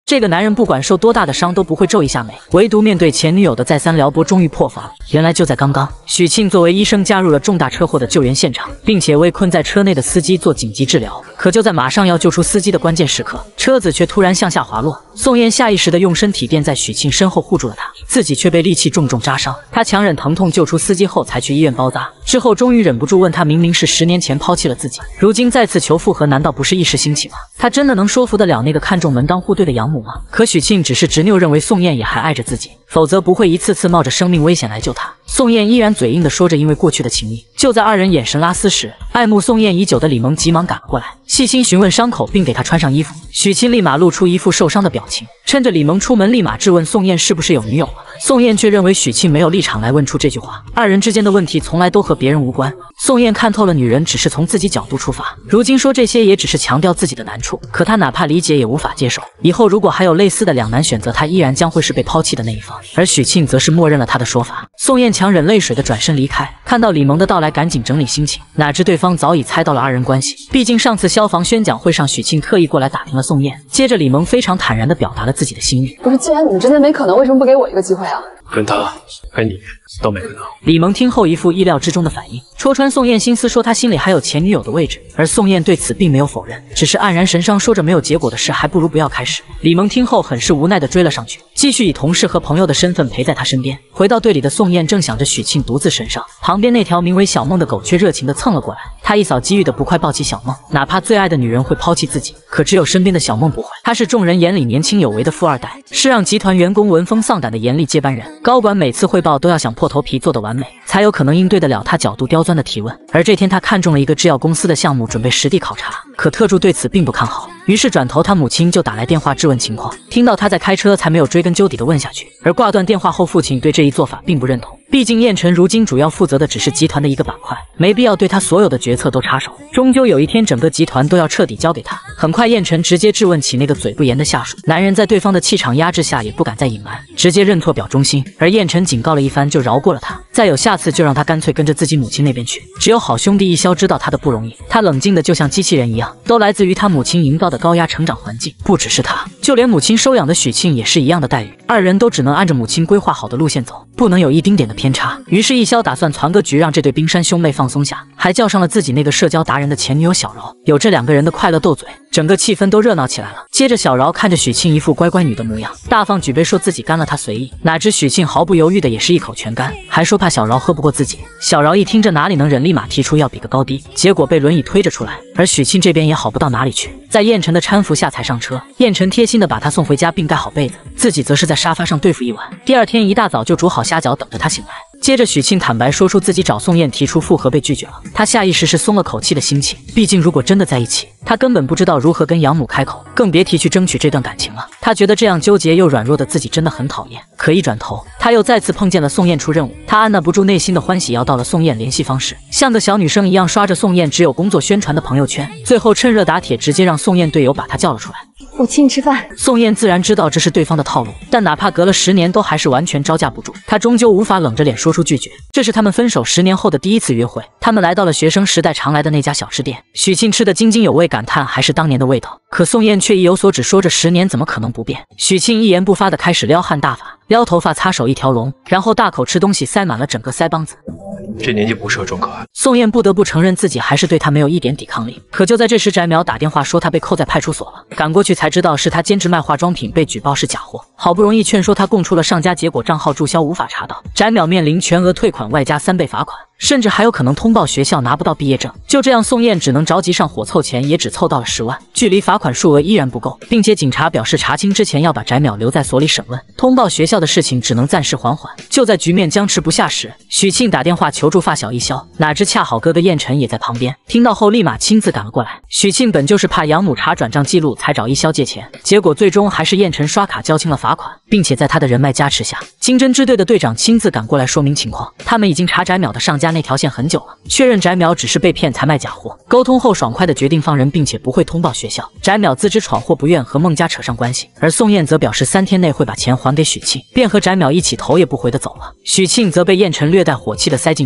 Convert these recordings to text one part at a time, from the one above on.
这个男人不管受多大的伤都不会皱一下眉，唯独面对前女友的再三撩拨，终于破防了。原来就在刚刚，许庆作为医生加入了重大车祸的救援现场，并且为困在车内的司机做紧急治疗。可就在马上要救出司机的关键时刻，车子却突然向下滑落。宋燕下意识地用身体垫在许庆身后护住了他，自己却被利器重重扎伤。他强忍疼痛救出司机后，才去医院包扎。之后终于忍不住问他，明明是10年前抛弃了自己，如今再次求复合，难道不是一时兴起吗？他真的能说服得了那个看重门当户对的养母吗？可许庆只是执拗，认为宋燕也还爱着自己，否则不会一次次冒着生命危险来救他。宋燕依然嘴硬地说着因为过去的情谊。就在二人眼神拉丝时，爱慕宋燕已久的李萌急忙赶了过来，细心询问伤口，并给她穿上衣服。许庆立马露出一副受伤的表情，趁着李萌出门，立马质问宋燕是不是有女友了。宋燕却认为许庆没有立场来问出这句话，二人之间的问题从来都和别人无关。宋燕看透了女人只是从自己角度出发，如今说这些也只是强调自己的难处，可她哪怕理解也无法接受。以后如果还有类似的两难选择，她依然将会是被抛弃的那一方，而许庆则是默认了她的说法。宋燕强忍泪水的转身离开，看到李萌的到来，赶紧整理心情，哪知对方早已猜到了二人关系。毕竟上次消防宣讲会上，许庆特意过来打听了宋燕，接着李萌非常坦然地表达了自己的心意。 不是，既然你们之间没可能，为什么不给我一个机会啊？ 跟他跟你都没可能。 李萌听后一副意料之中的反应，戳穿宋燕心思，说他心里还有前女友的位置，而宋燕对此并没有否认，只是黯然神伤，说着没有结果的事还不如不要开始。李萌听后很是无奈地追了上去，继续以同事和朋友的身份陪在他身边。回到队里的宋燕正想着许庆独自身上，旁边那条名为小梦的狗却热情地蹭了过来。他一扫机遇的不快抱起小梦，哪怕最爱的女人会抛弃自己，可只有身边的小梦不会。他是众人眼里年轻有为的富二代，是让集团员工闻风丧胆的严厉接班人。高管每次汇报都要想破头皮做得完美，才有可能应对得了他角度刁钻的提问。而这天他看中了一个制药公司的项目，准备实地考察，可特助对此并不看好，于是转头他母亲就打来电话质问情况，听到他在开车，才没有追根究底的问下去。而挂断电话后，父亲对这一做法并不认同，毕竟燕晨如今主要负责的只是集团的一个板块，没必要对他所有的决策都插手，终究有一天整个集团都要彻底交给他。很快燕晨直接质问起那个嘴不严的下属，男人在对方的气场压制下也不敢再隐瞒，直接认错表忠心。而燕晨警告了一番就饶过了他，再有下次就让他干脆跟着自己母亲那边去。只有好兄弟一消知道他的不容易，他冷静的就像机器人一样，都来自于他母亲营造的高压成长环境。不只是他，就连母亲收养的许庆也是一样的待遇，二人都只能按着母亲规划好的路线走，不能有一丁点的偏差。于是易潇打算传个局，让这对冰山兄妹放松下，还叫上了自己那个社交达人的前女友小饶。有这两个人的快乐斗嘴，整个气氛都热闹起来了。接着小饶看着许庆一副乖乖女的模样，大方举杯说自己干了他随意，哪知许庆毫不犹豫的也是一口全干，还说怕小饶喝不过自己。小饶一听这哪里能忍，立马提出要比个高低，结果被轮椅推着出来。而许庆这边也好不到哪里去，在燕晨的搀扶下才上车。燕晨贴心的把他送回家，并盖好被子，自己则是在沙发上对付一晚。第二天一大早就煮好虾饺等着他醒来。接着许庆坦白说出自己找宋燕提出复合被拒绝了，他下意识是松了口气的心情，毕竟如果真的在一起，他根本不知道如何跟养母开口，更别提去争取这段感情了。他觉得这样纠结又软弱的自己真的很讨厌。可一转头，他又再次碰见了宋燕出任务，他按捺不住内心的欢喜，要到了宋燕联系方式，像个小女生一样刷着宋燕只有工作宣传的朋友圈，最后趁热打铁，直接让宋燕队友把他叫了出来。 我请你吃饭。 宋燕自然知道这是对方的套路，但哪怕隔了10年，都还是完全招架不住。她终究无法冷着脸说出拒绝。这是他们分手10年后的第一次约会，他们来到了学生时代常来的那家小吃店。许庆吃得津津有味，感叹还是当年的味道。可宋燕却意有所指，说着10年怎么可能不变。许庆一言不发的开始撩汉大法，撩头发，擦手一条龙，然后大口吃东西，塞满了整个腮帮子。 这年纪不适合装可爱。 宋燕不得不承认自己还是对他没有一点抵抗力。可就在这时，翟淼打电话说他被扣在派出所了，赶过去才知道是他兼职卖化妆品被举报是假货，好不容易劝说他供出了上家，结果账号注销无法查到，翟淼面临全额退款外加3倍罚款，甚至还有可能通报学校拿不到毕业证。就这样，宋燕只能着急上火凑钱，也只凑到了10万，距离罚款数额依然不够，并且警察表示查清之前要把翟淼留在所里审问，通报学校的事情只能暂时缓缓。就在局面僵持不下时，许庆打电话求助发小易潇，哪知恰好哥哥燕晨也在旁边，听到后立马亲自赶了过来。许庆本就是怕养母查转账记录才找易潇借钱，结果最终还是燕晨刷卡交清了罚款，并且在他的人脉加持下，经侦支队的队长亲自赶过来说明情况。他们已经查翟淼的上家那条线很久了，确认翟淼只是被骗才卖假货。沟通后爽快的决定放人，并且不会通报学校。翟淼自知闯祸，不愿和孟家扯上关系，而宋燕则表示3天内会把钱还给许庆，便和翟淼一起头也不回的走了。许庆则被燕晨略带火气的塞进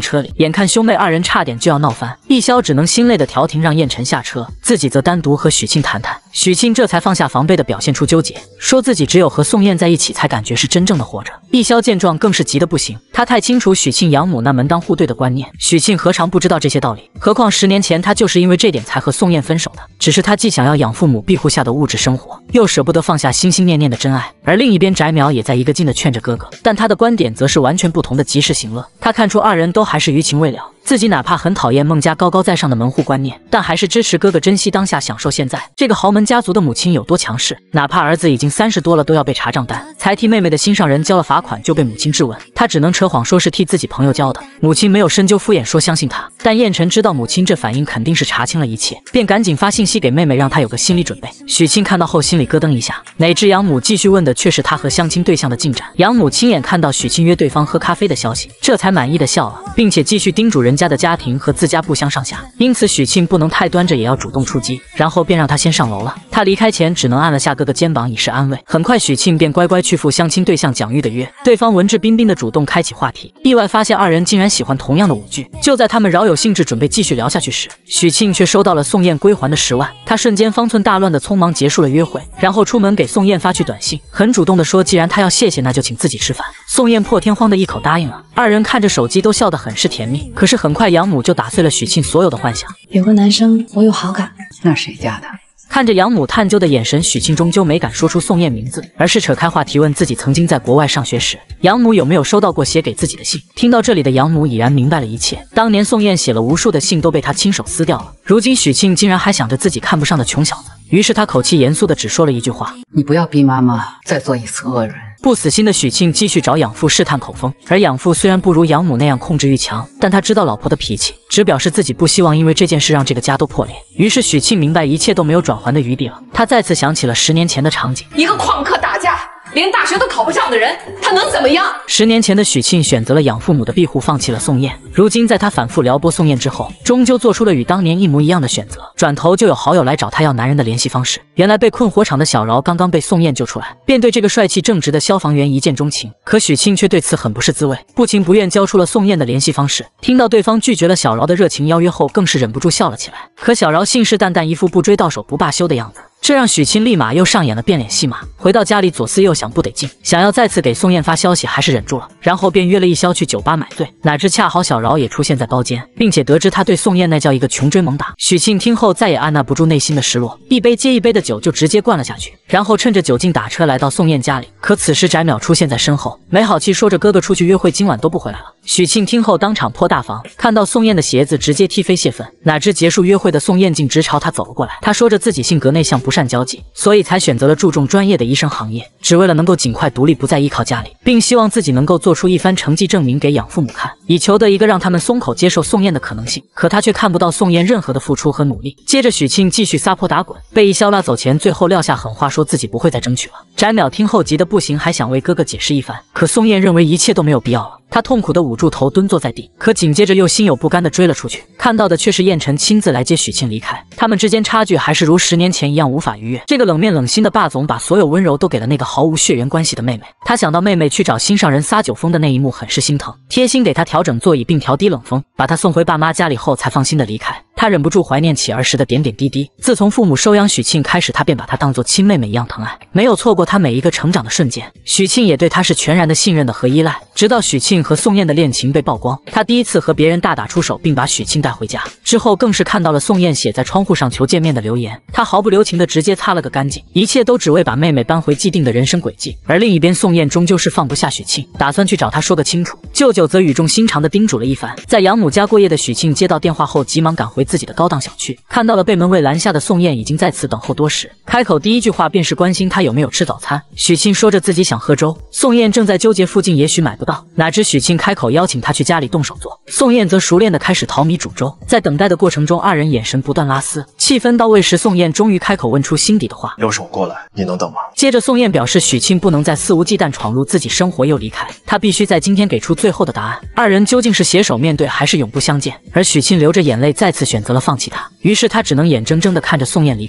车里，眼看兄妹二人差点就要闹翻，易潇只能心累的调停让燕晨下车，自己则单独和许沁谈谈。许沁这才放下防备的表现出纠结，说自己只有和宋燕在一起才感觉是真正的活着。易潇见状更是急得不行，他太清楚许沁养母那门当户对的观念，许沁何尝不知道这些道理？何况10年前他就是因为这点才和宋燕分手的，只是他既想要养父母庇护下的物质生活，又舍不得放下心心念念的真爱。而另一边翟淼也在一个劲的劝着哥哥，但他的观点则是完全不同的及时行乐。他看出二人都还是余情未了，自己哪怕很讨厌孟家高高在上的门户观念，但还是支持哥哥珍惜当下，享受现在。这个豪门家族的母亲有多强势，哪怕儿子已经30多了都要被查账单，才替妹妹的心上人交了罚款就被母亲质问，他只能扯谎说是替自己朋友交的。母亲没有深究敷衍说相信他，但燕晨知道母亲这反应肯定是查清了一切，便赶紧发信息给妹妹，让她有个心理准备。许沁看到后心里咯噔一下，哪知养母继续问的却是他和相亲对象的进展。养母亲眼看到许沁约对方喝咖啡的消息，这才满意的笑了，并且继续叮嘱人家的家庭和自家不相上下，因此许沁不能太端着，也要主动出击。然后便让他先上楼了。他离开前只能按了下哥哥肩膀以示安慰。很快许沁便乖乖去赴相亲对象蒋玉的约，对方文质彬彬的主动开启话题，意外发现二人竟然喜欢同样的舞剧。就在他们饶有兴致准备继续聊下去时，许沁却收到了宋燕归还的10万，他瞬间方寸大乱的匆忙结束了约会，然后出门给宋燕发去短信，很主动的说既然他要谢谢，那就请自己吃饭。宋燕破天荒的一口答应了，二人看着手机都笑得很是甜蜜。可是很快养母就打碎了许沁所有的幻想， 有个男生我有好感， 那谁家的？ 看着养母探究的眼神，许沁终究没敢说出宋燕名字，而是扯开话题问自己曾经在国外上学时，养母有没有收到过写给自己的信。听到这里的养母已然明白了一切，当年宋燕写了无数的信都被他亲手撕掉了，如今许沁竟然还想着自己看不上的穷小子。于是他口气严肃的只说了一句话： 你不要逼妈妈再做一次恶人。 不死心的许沁继续找养父试探口风，而养父虽然不如养母那样控制欲强，但他知道老婆的脾气，只表示自己不希望因为这件事让这个家都破裂。于是许沁明白一切都没有转圜的余地了，他再次想起了10年前的场景， 一个旷课打架，连大学都考不上的人，他能怎么样 ？10年前的许沁选择了养父母的庇护，放弃了宋燕。如今在他反复撩拨宋燕之后，终究做出了与当年一模一样的选择。转头就有好友来找他要男人的联系方式，原来被困火场的小饶刚刚被宋燕救出来，便对这个帅气正直的消防员一见钟情。可许沁却对此很不是滋味，不情不愿交出了宋燕的联系方式。听到对方拒绝了小饶的热情邀约后，更是忍不住笑了起来。可小饶信誓旦旦，一副不追到手不罢休的样子，这让许沁立马又上演了变脸戏码。回到家里左思右想不得劲，想要再次给宋燕发消息，还是忍住了，然后便约了易潇去酒吧买醉。哪知恰好小饶也出现在包间，并且得知他对宋燕那叫一个穷追猛打。许沁听后再也按捺不住内心的失落，一杯接一杯的酒就直接灌了下去，然后趁着酒劲打车来到宋燕家里。可此时翟淼出现在身后，没好气说着哥哥出去约会，今晚都不回来了。许沁听后当场破大防，看到宋燕的鞋子直接踢飞泄愤。哪知结束约会的宋燕竟直朝他走了过来，他说着自己性格内向不善交际，所以才选择了注重专业的医生行业，只为了能够尽快独立不再依靠家里，并希望自己能够做出一番成绩证明给养父母看，以求得一个让他们松口接受宋燕的可能性。可他却看不到宋燕任何的付出和努力。接着许沁继续撒泼打滚，被易潇拉走前最后撂下狠话，说自己不会再争取了。翟淼听后急得不行，还想为哥哥解释一番，可宋燕认为一切都没有必要了。他痛苦地捂住头蹲坐在地，可紧接着又心有不甘地追了出去，看到的却是燕晨亲自来接许沁离开。他们之间差距还是如10年前一样无法逾越。这个冷面冷心的霸总把所有温柔都给了那个毫无血缘关系的妹妹。他想到妹妹去找心上人撒酒疯的那一幕，很是心疼，贴心给她调整座椅并调低冷风，把她送回爸妈家里后才放心的离开。他忍不住怀念起儿时的点点滴滴。自从父母收养许沁开始，他便把她当作亲妹妹一样疼爱，没有错过她每一个成长的瞬间。许沁也对他是全然的信任的和依赖。直到许沁和宋燕的恋情被曝光，他第一次和别人大打出手，并把许沁带回家。之后更是看到了宋燕写在窗户上求见面的留言，他毫不留情的直接擦了个干净，一切都只为把妹妹搬回既定的人生轨迹。而另一边，宋燕终究是放不下许沁，打算去找他说个清楚。舅舅则语重心长的叮嘱了一番。在养母家过夜的许沁接到电话后，急忙赶回自己的高档小区，看到了被门卫拦下的宋燕已经在此等候多时，开口第一句话便是关心他有没有吃早餐。许沁说着自己想喝粥，宋燕正在纠结附近也许买不到，哪知许沁开口邀请他去家里动手做，宋燕则熟练的开始淘米煮粥。在等待的过程中，二人眼神不断拉丝，气氛到位时，宋燕终于开口问出心底的话： 要是我过来，你能等吗？ 接着宋燕表示许沁不能再肆无忌惮闯入自己生活又离开，他必须在今天给出最后的答案。二人究竟是携手面对还是永不相见？而许沁流着眼泪再次选择了放弃他，于是他只能眼睁睁地看着宋燕离开。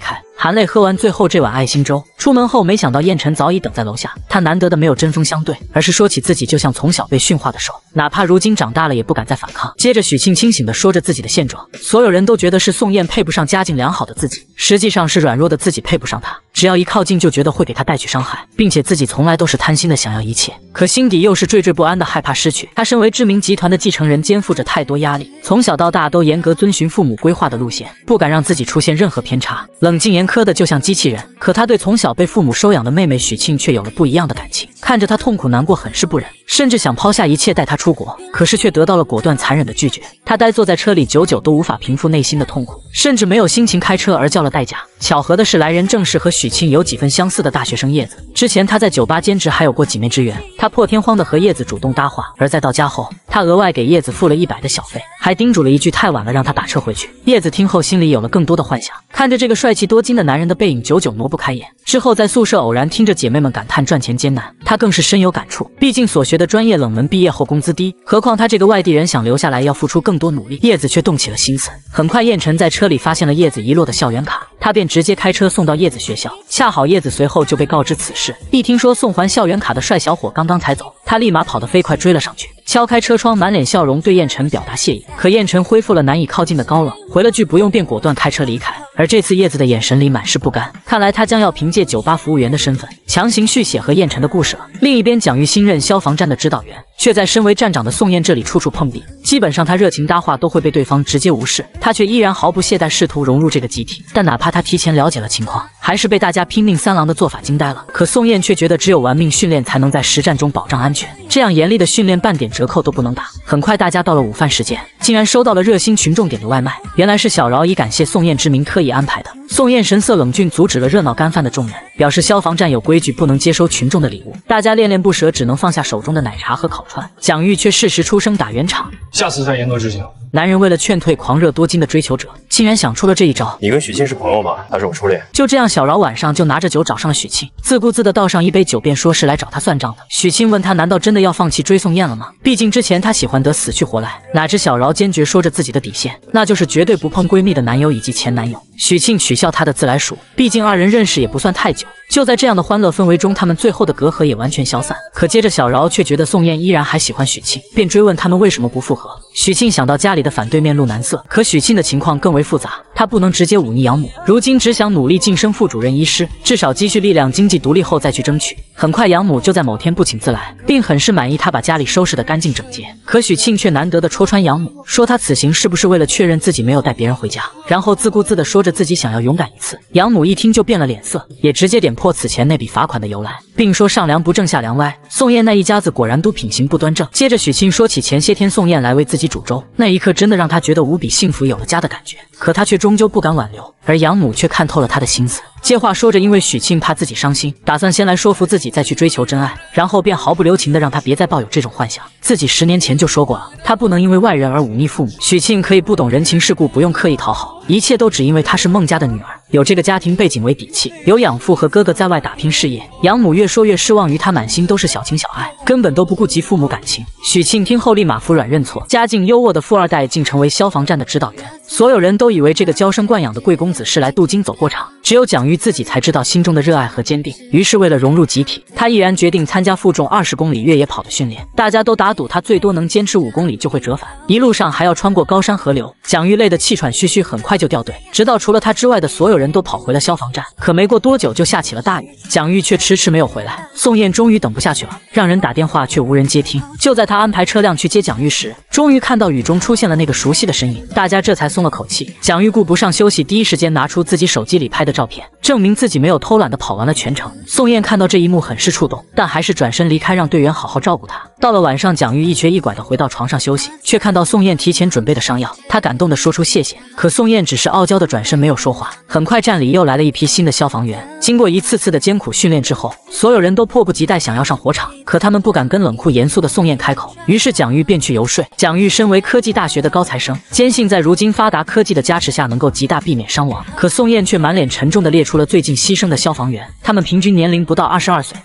含泪喝完最后这碗爱心粥，出门后没想到燕晨早已等在楼下。他难得的没有针锋相对，而是说起自己就像从小被驯化的兽，哪怕如今长大了也不敢再反抗。接着许庆清醒地说着自己的现状，所有人都觉得是宋燕配不上家境良好的自己，实际上是软弱的自己配不上他，只要一靠近就觉得会给他带去伤害，并且自己从来都是贪心的想要一切，可心底又是惴惴不安的害怕失去。他身为知名集团的继承人，肩负着太多压力，从小到大都严格遵循父母规划的路线，不敢让自己出现任何偏差，冷静严苛的就像机器人。可他对从小被父母收养的妹妹许庆却有了不一样的感情，看着她痛苦难过，很是不忍，甚至想抛下一切带她出国，可是却得到了果断残忍的拒绝。他呆坐在车里，久久都无法平复内心的痛苦，甚至没有心情开车而叫了代驾。巧合的是，来人正是和许庆有几分相似的大学生叶子。之前他在酒吧兼职，还有过几面之缘。他破天荒的和叶子主动搭话，而在到家后，他额外给叶子付了100的小费，还叮嘱了一句太晚了让他打车回去。叶子听后心里有了更多的幻想，看着这个帅气多金的男人的背影，久久挪不开眼。之后在宿舍偶然听着姐妹们感叹赚钱艰难，他更是深有感触。毕竟所学的专业冷门，毕业后工资低，何况他这个外地人想留下来要付出更多努力。叶子却动起了心思。很快燕晨在车里发现了叶子遗落的校园卡，他便直接开车送到叶子学校。恰好叶子随后就被告知此事，一听说送还校园卡的帅小伙刚刚才走，他立马跑得飞快追了上去，敲开车窗，满脸笑容对燕晨表达谢意。可燕晨恢复了难以靠近的高冷，回了句不用便果断开车离开。而这次叶子的眼神里满是不甘，看来他将要凭借酒吧服务员的身份强行续写和燕晨的故事了。另一边，蒋玉新任消防站的指导员，却在身为站长的宋燕这里处处碰壁，基本上他热情搭话都会被对方直接无视，他却依然毫不懈怠试图融入这个集体。但哪怕他提前了解了情况，还是被大家拼命三郎的做法惊呆了。可宋燕却觉得只有玩命训练才能在实战中保障安全，这样严厉的训练半点折扣都不能打。很快大家到了午饭时间，竟然收到了热心群众点的外卖，原来是小饶以感谢宋燕之名特意安排的。宋燕神色冷峻，阻止了热闹干饭的众人，表示消防站有规矩，不能接收群众的礼物。大家恋恋不舍，只能放下手中的奶茶和烤串。蒋玉却适时出声打圆场， 下次再严格执行。 男人为了劝退狂热多金的追求者，竟然想出了这一招。 你跟许沁是朋友吗？他是我初恋。 就这样，小饶晚上就拿着酒找上了许沁，自顾自的倒上一杯酒，便说是来找他算账的。许沁问他，难道真的要放弃追宋燕了吗？毕竟之前他喜欢得死去活来。哪知小饶坚决说着自己的底线，那就是绝对不碰闺蜜的男友以及前男友。许沁取笑他的自来熟，毕竟二人认识也不算太久。就在这样的欢乐氛围中，他们最后的隔阂也完全消散。可接着小饶却觉得宋燕依然还喜欢许沁，便追问他们为什么不复合。许沁想到家里的反对，面露难色。可许沁的情况更为复杂，她不能直接忤逆养母，如今只想努力晋升副主任医师，至少积蓄力量，经济独立后再去争取。很快养母就在某天不请自来，并很是满意她把家里收拾得干净整洁。可许沁却难得的戳穿养母，说她此行是不是为了确认自己没有带别人回家，然后自顾自地说着自己想要勇敢一次。养母一听就变了脸色，也直接点破此前那笔罚款的由来，并说上梁不正下梁歪，宋燕那一家子果然都品行不端正。接着许沁说起前些天宋燕来为自己煮粥，那一刻真的让他觉得无比幸福，有了家的感觉。可他却终究不敢挽留，而养母却看透了他的心思。接话说着，因为许沁怕自己伤心，打算先来说服自己再去追求真爱，然后便毫不留情的让他别再抱有这种幻想。自己10年前就说过了，他不能因为外人而忤逆父母。许沁可以不懂人情世故，不用刻意讨好，一切都只因为她是孟家的女儿，有这个家庭背景为底气，有养父和哥哥在外打拼事业。养母越说越失望于他，满心都是小情小爱，根本都不顾及父母感情。许沁听后立马服软认错，家境优渥的富二代竟成为消防站的指导员。所有人都以为这个娇生惯养的贵公子是来镀金走过场，只有蒋玉自己才知道心中的热爱和坚定。于是为了融入集体，他毅然决定参加负重20公里越野跑的训练。大家都打赌他最多能坚持5公里就会折返，一路上还要穿过高山河流。蒋玉累得气喘吁吁，很快就掉队，直到除了他之外的所有人都跑回了消防站。可没过多久就下起了大雨，蒋玉却迟迟没有回来。宋燕终于等不下去了，让人打电话却无人接听。就在他安排车辆去接蒋玉时，终于看到雨中出现了那个熟悉的身影，大家这才松了口气。蒋玉顾不上休息，第一时间拿出自己手机里拍的照片，证明自己没有偷懒的跑完了全程。宋燕看到这一幕很是触动，但还是转身离开，让队员好好照顾他。到了晚上，蒋玉一瘸一拐的回到床上休息，却看到宋燕提前准备的伤药，他感动的说出谢谢。可宋燕只是傲娇的转身，没有说话。很快站里又来了一批新的消防员，经过一次次的艰苦训练之后，所有人都迫不及待想要上火场，可他们不敢跟冷酷严肃的宋燕开口，于是蒋玉便去游说。蒋玉身为科技大学的高材生，坚信在如今发达科技的加持下能够极大避免伤亡。可宋燕却满脸沉重地列出了最近牺牲的消防员，他们平均年龄不到22岁，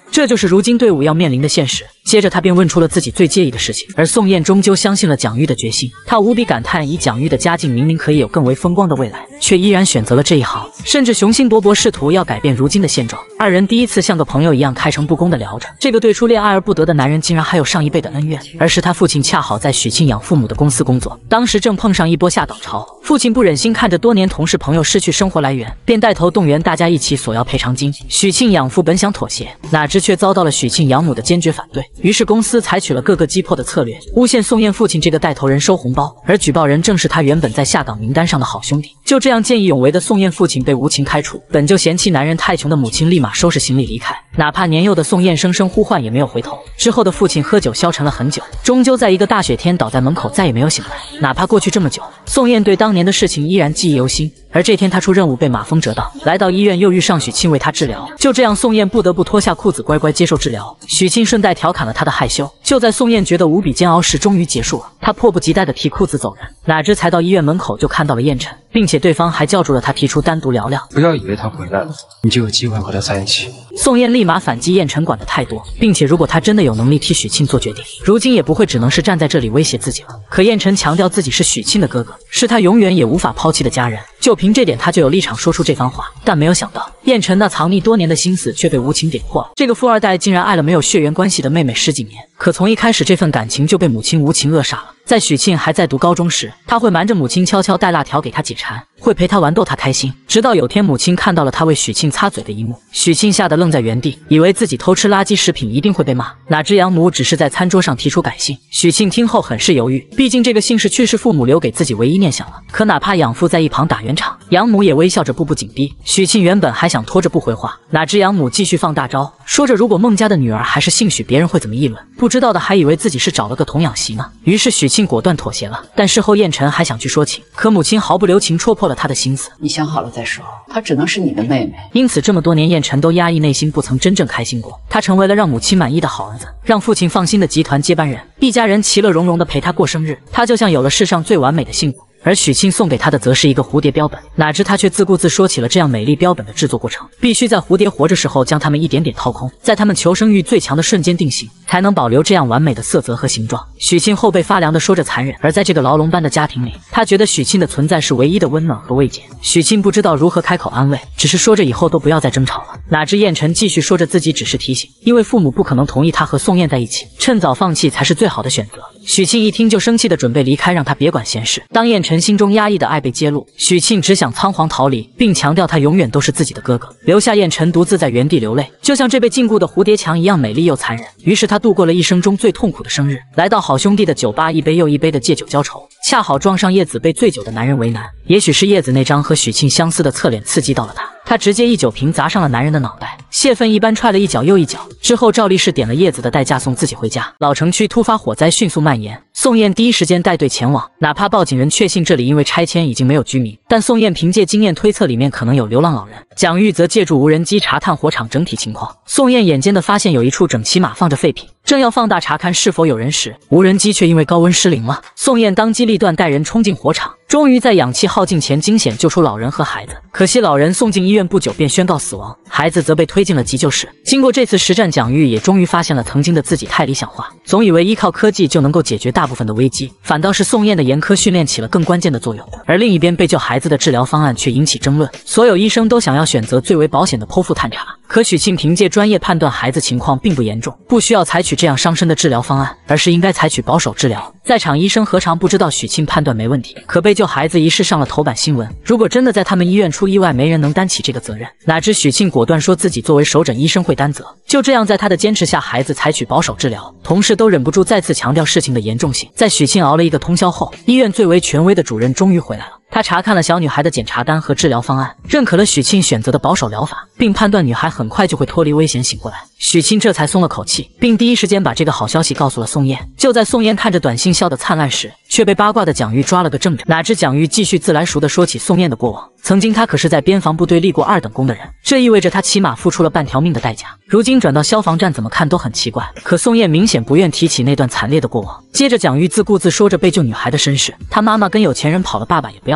这就是如今队伍要面临的现实。接着他便问出了自己最介意的事情，而宋燕终究相信了蒋玉的决心。他无比感叹，以蒋玉的家境，明明可以有更为风光的未来，却依然选择了这一行，甚至雄心勃勃，试图要改变如今的现状。二人第一次像个朋友一样开诚布公地聊着，这个对初恋爱而不得的男人竟然还有上一辈的恩怨。而是他父亲恰好在许庆养父母的公司工作，当时正碰上一波下岗潮，父亲不忍心看着多年同事朋友失去生活来源，便带头动员大家一起索要赔偿金。许庆养父本想妥协，哪知却遭到了许庆养母的坚决反对，于是公司采取了各个击破的策略，诬陷宋燕父亲这个带头人收红包，而举报人正是他原本在下岗名单上的好兄弟。就这样，见义勇为的宋燕父亲被无情开除，本就嫌弃男人太穷的母亲立马收拾行李离开，哪怕年幼的宋燕声声呼唤也没有回头。之后的父亲喝酒消沉了很久，终究在一个大雪天倒在门口，再也没有醒来。哪怕过去这么久，宋燕对当年的事情依然记忆犹新。而这天他出任务被马蜂蛰到，来到医院又遇上许庆为他治疗，就这样宋燕不得不脱下裤子乖乖接受治疗。许庆顺带调侃了他的害羞。就在宋燕觉得无比煎熬时，终于结束了，他迫不及待地提裤子走人，哪知才到医院门口就看到了燕晨，并且对方还叫住了他，提出单独聊聊。 不要以为他回来了，你就有机会和他在一起。 宋燕立马反击燕晨管得太多，并且如果他真的有能力替许庆做决定，如今也不会只能是站在这里威胁自己了。可燕晨强调自己是许庆的哥哥，是他永远也无法抛弃的家人，就凭这点他就有立场说出这番话。但没有想到，燕晨那藏匿多年的心思却被无情点破了。这个富二代竟然爱了没有血缘关系的妹妹10几年，可从一开始这份感情就被母亲无情扼杀了。在许庆还在读高中时，他会瞒着母亲悄悄带辣条给他解馋，会陪他玩逗他开心，直到有天母亲看到了他为许庆擦嘴的一幕，许庆吓得愣在原地，以为自己偷吃垃圾食品一定会被骂，哪知养母只是在餐桌上提出改姓。许庆听后很是犹豫，毕竟这个姓氏去世父母留给自己唯一念想了。可哪怕养父在一旁打圆场，养母也微笑着步步紧逼。许庆原本还想拖着不回话，哪知养母继续放大招，说着如果孟家的女儿还是姓许，别人会怎么议论，不知道的还以为自己是找了个童养媳呢。于是许庆果断妥协了，但事后燕晨还想去说情，可母亲毫不留情戳破了他的心思。 你想好了再说，她只能是你的妹妹。 因此这么多年燕晨都压抑内心，不曾真正开心过。他成为了让母亲满意的好儿子，让父亲放心的集团接班人，一家人其乐融融地陪他过生日，他就像有了世上最完美的幸福。而许庆送给他的则是一个蝴蝶标本，哪知他却自顾自说起了这样美丽标本的制作过程，必须在蝴蝶活着时候将它们一点点掏空，在它们求生欲最强的瞬间定型，才能保留这样完美的色泽和形状。许庆后背发凉地说着残忍，而在这个牢笼般的家庭里，他觉得许庆的存在是唯一的温暖和慰藉。许庆不知道如何开口安慰，只是说着以后都不要再争吵了。哪知燕晨继续说着自己只是提醒，因为父母不可能同意他和宋燕在一起，趁早放弃才是最好的选择。许庆一听就生气的准备离开，让他别管闲事。当燕晨心中压抑的爱被揭露，许庆只想仓皇逃离，并强调他永远都是自己的哥哥，留下燕晨独自在原地流泪，就像这被禁锢的蝴蝶墙一样美丽又残忍。于是他度过了一生中最痛苦的生日，来到好兄弟的酒吧，一杯又一杯的借酒浇愁，恰好撞上叶子被醉酒的男人为难。也许是叶子那张和许庆相似的侧脸刺激到了他，他直接一酒瓶砸上了男人的脑袋，泄愤一般踹了一脚又一脚，之后赵力士点了叶子的代驾送自己回家。老城区突发火灾迅速蔓延，宋燕第一时间带队前往，哪怕报警人确信这里因为拆迁已经没有居民，但宋燕凭借经验推测里面可能有流浪老人。蒋玉则借助无人机查探火场整体情况，宋燕眼尖的发现有一处整齐码放着废品，正要放大查看是否有人时，无人机却因为高温失灵了。宋燕当机立断带人冲进火场，终于在氧气耗尽前惊险救出老人和孩子。可惜老人送进医院不久便宣告死亡，孩子则被推进了急救室。经过这次实战，蒋玉也终于发现了曾经的自己太理想化，总以为依靠科技就能够解决大部分的危机，反倒是宋燕的严苛训练起了更关键的作用。而另一边被救孩子的治疗方案却引起争论，所有医生都想要选择最为保险的剖腹探查，可许庆凭借专业判断孩子情况并不严重，不需要采取这样伤身的治疗方案，而是应该采取保守治疗。在场医生何尝不知道许庆判断没问题，可被救孩子一事上了头版新闻，如果真的在他们医院出意外，没人能担起这个责任。哪知许庆果断说自己作为首诊医生会担责。就这样，在他的坚持下，孩子采取保守治疗，同事都忍不住再次强调事情的严重性。在许庆熬了一个通宵后，医院最为权威的主任终于回来了。他查看了小女孩的检查单和治疗方案，认可了许庆选择的保守疗法，并判断女孩很快就会脱离危险醒过来。许庆这才松了口气，并第一时间把这个好消息告诉了宋燕。就在宋燕看着短信笑得灿烂时，却被八卦的蒋玉抓了个正着。哪知蒋玉继续自来熟地说起宋燕的过往，曾经他可是在边防部队立过2等功的人，这意味着他起码付出了半条命的代价。如今转到消防站，怎么看都很奇怪。可宋燕明显不愿提起那段惨烈的过往。接着蒋玉自顾自说着被救女孩的身世，他妈妈跟有钱人跑了，爸爸也不要他了。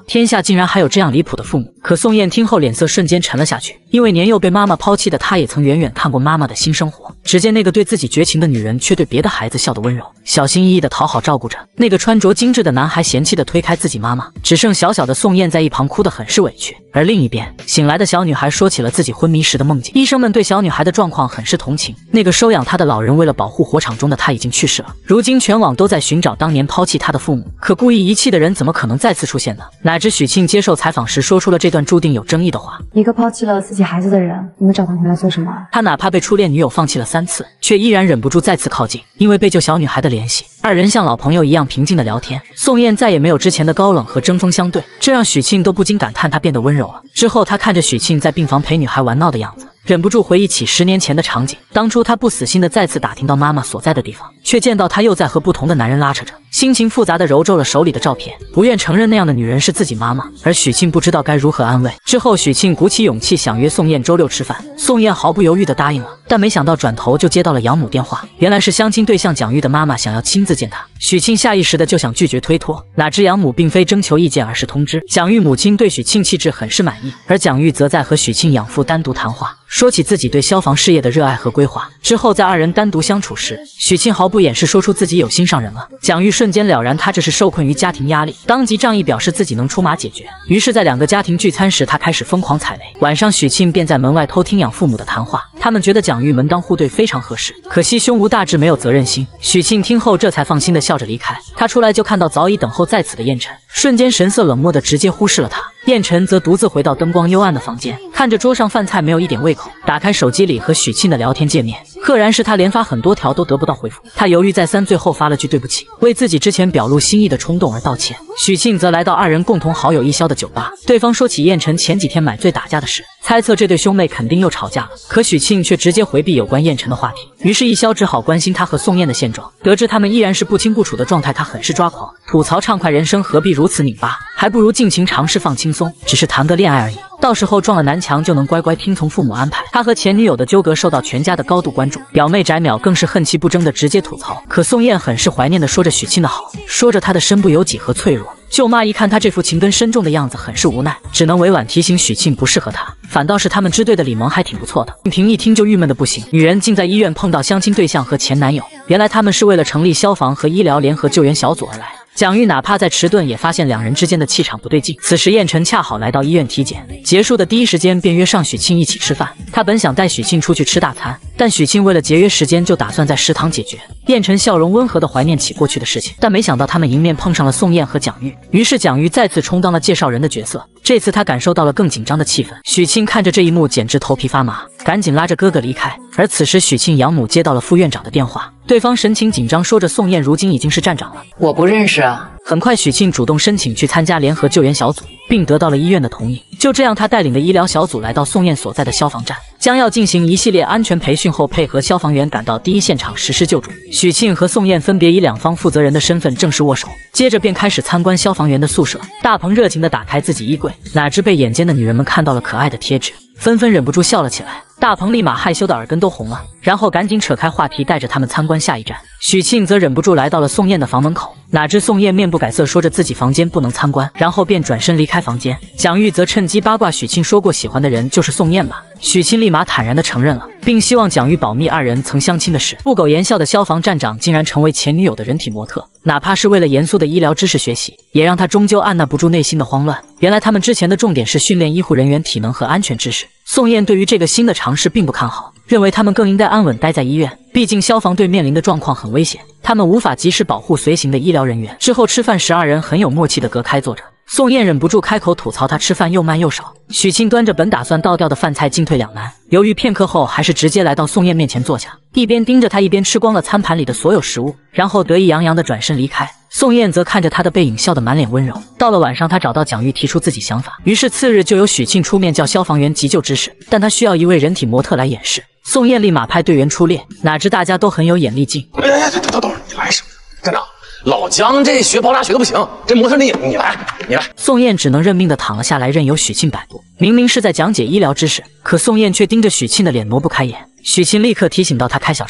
天下竟然还有这样离谱的父母。可宋燕听后脸色瞬间沉了下去，因为年幼被妈妈抛弃的她也曾远远看过妈妈的新生活。只见那个对自己绝情的女人，却对别的孩子笑得温柔，小心翼翼地讨好照顾着。那个穿着精致的男孩嫌弃地推开自己妈妈，只剩小小的宋燕在一旁哭得很是委屈。而另一边，醒来的小女孩说起了自己昏迷时的梦境。医生们对小女孩的状况很是同情，那个收养她的老人为了保护火场中的她已经去世了，如今全网都在寻找当年抛弃她的父母。可故意遗弃的人怎么可能再次出现呢？乃至许庆接受采访时说出了这段注定有争议的话： 一个抛弃了自己孩子的人，你们找他回来做什么？ 他哪怕被初恋女友放弃了3次，却依然忍不住再次靠近。因为被救小女孩的联系，二人像老朋友一样平静的聊天。宋燕再也没有之前的高冷和针锋相对，这让许庆都不禁感叹她变得温柔了。之后他看着许庆在病房陪女孩玩闹的样子，忍不住回忆起10年前的场景。当初他不死心的再次打听到妈妈所在的地方，却见到她又在和不同的男人拉扯着，心情复杂的揉皱了手里的照片，不愿承认那样的女人是自己妈妈。而许庆不知道该如何安慰。之后许庆鼓起勇气想约宋燕周6吃饭，宋燕毫不犹豫地答应了，但没想到转头就接到了养母电话，原来是相亲对象蒋玉的妈妈想要亲自见她。许庆下意识的就想拒绝推脱，哪知养母并非征求意见，而是通知。蒋玉母亲对许庆气质很是满意，而蒋玉则在和许庆养父单独谈话，说起自己对消防事业的热爱和规划。之后在二人单独相处时，许庆毫不掩饰说出自己有心上人了。蒋玉瞬间了然他这是受困于家庭压力，当即仗义表示自己能出马解决。于是在2个家庭聚餐时，他开始疯狂踩雷。晚上许庆便在门外偷听养父母的谈话，他们觉得蒋玉门当户对非常合适，可惜胸无大志没有责任心。许庆听后这才放心的笑着离开。他出来就看到早已等候在此的燕晨，瞬间神色冷漠的直接忽视了他。燕晨则独自回到灯光幽暗的房间，看着桌上饭菜没有一点胃口，打开手机里和许庆的聊天界面，赫然是他连发很多条都得不到回复。他犹豫再三，最后发了句对不起，为自己之前表露心意的冲动而道歉。许庆则来到二人共同好友一宵的酒吧，对方说起燕晨前几天买醉打架的事，猜测这对兄妹肯定又吵架了。可许庆却直接回避有关燕晨的话题，于是一宵只好关心他和宋燕的现状。得知他们依然是不清不楚的状态，他很是抓狂，吐槽畅快人生何必如此拧巴，还不如尽情尝试放轻松，只是谈个恋爱而已，到时候撞了南墙就能乖乖听从父母安排。他和前女友的纠葛受到全家的高度关注，表妹翟淼更是恨气不争的直接吐槽。可宋燕很是怀念的说着许庆的好，说着他的身不由己和脆弱。舅妈一看他这副情根深重的样子，很是无奈，只能委婉提醒许庆不适合他，反倒是他们支队的李萌还挺不错的。婷一听就郁闷的不行，女人竟在医院碰到相亲对象和前男友，原来他们是为了成立消防和医疗联合救援小组而来。蒋玉哪怕在迟钝，也发现2人之间的气场不对劲。此时燕晨恰好来到医院体检，结束的第一时间便约上许庆一起吃饭。他本想带许庆出去吃大餐，但许庆为了节约时间，就打算在食堂解决。燕晨笑容温和地怀念起过去的事情，但没想到他们迎面碰上了宋燕和蒋玉，于是蒋玉再次充当了介绍人的角色。这次他感受到了更紧张的气氛。许庆看着这一幕，简直头皮发麻，赶紧拉着哥哥离开。而此时许庆养母接到了副院长的电话，对方神情紧张，说着宋燕如今已经是站长了。 我不认识啊。 很快许庆主动申请去参加联合救援小组，并得到了医院的同意。就这样，他带领的医疗小组来到宋燕所在的消防站，将要进行一系列安全培训后，配合消防员赶到第一现场实施救助。许庆和宋燕分别以2方负责人的身份正式握手，接着便开始参观消防员的宿舍。大鹏热情地打开自己衣柜，哪知被眼尖的女人们看到了可爱的贴纸，纷纷忍不住笑了起来。大鹏立马害羞的耳根都红了，然后赶紧扯开话题，带着他们参观下一站。许庆则忍不住来到了宋燕的房门口，哪知宋燕面不改色，说着自己房间不能参观，然后便转身离开房间。蒋玉则趁机八卦许庆说过喜欢的人就是宋燕吧。许庆立马坦然地承认了，并希望蒋玉保密2人曾相亲的事。不苟言笑的消防站长竟然成为前女友的人体模特，哪怕是为了严肃的医疗知识学习，也让他终究按捺不住内心的慌乱。原来他们之前的重点是训练医护人员体能和安全知识，宋燕对于这个新的尝试并不看好，认为他们更应该安稳待在医院，毕竟消防队面临的状况很危险，他们无法及时保护随行的医疗人员。之后吃饭时2人很有默契地隔开坐着，宋燕忍不住开口吐槽他吃饭又慢又少。许庆端着本打算倒掉的饭菜进退两难，犹豫片刻后还是直接来到宋燕面前坐下，一边盯着他一边吃光了餐盘里的所有食物，然后得意洋洋地转身离开。宋燕则看着他的背影笑得满脸温柔。到了晚上，他找到蒋玉提出自己想法，于是次日就由许庆出面叫消防员急救知识，但他需要一位人体模特来演示。宋燕立马派队员出列，哪知大家都很有眼力劲。 哎，等会儿，你来什么？站长，老姜这学包扎学的不行，这模特你来。 宋燕只能认命地躺了下来，任由许庆摆布。明明是在讲解医疗知识，可宋燕却盯着许庆的脸挪不开眼。许庆立刻提醒到他开小差了，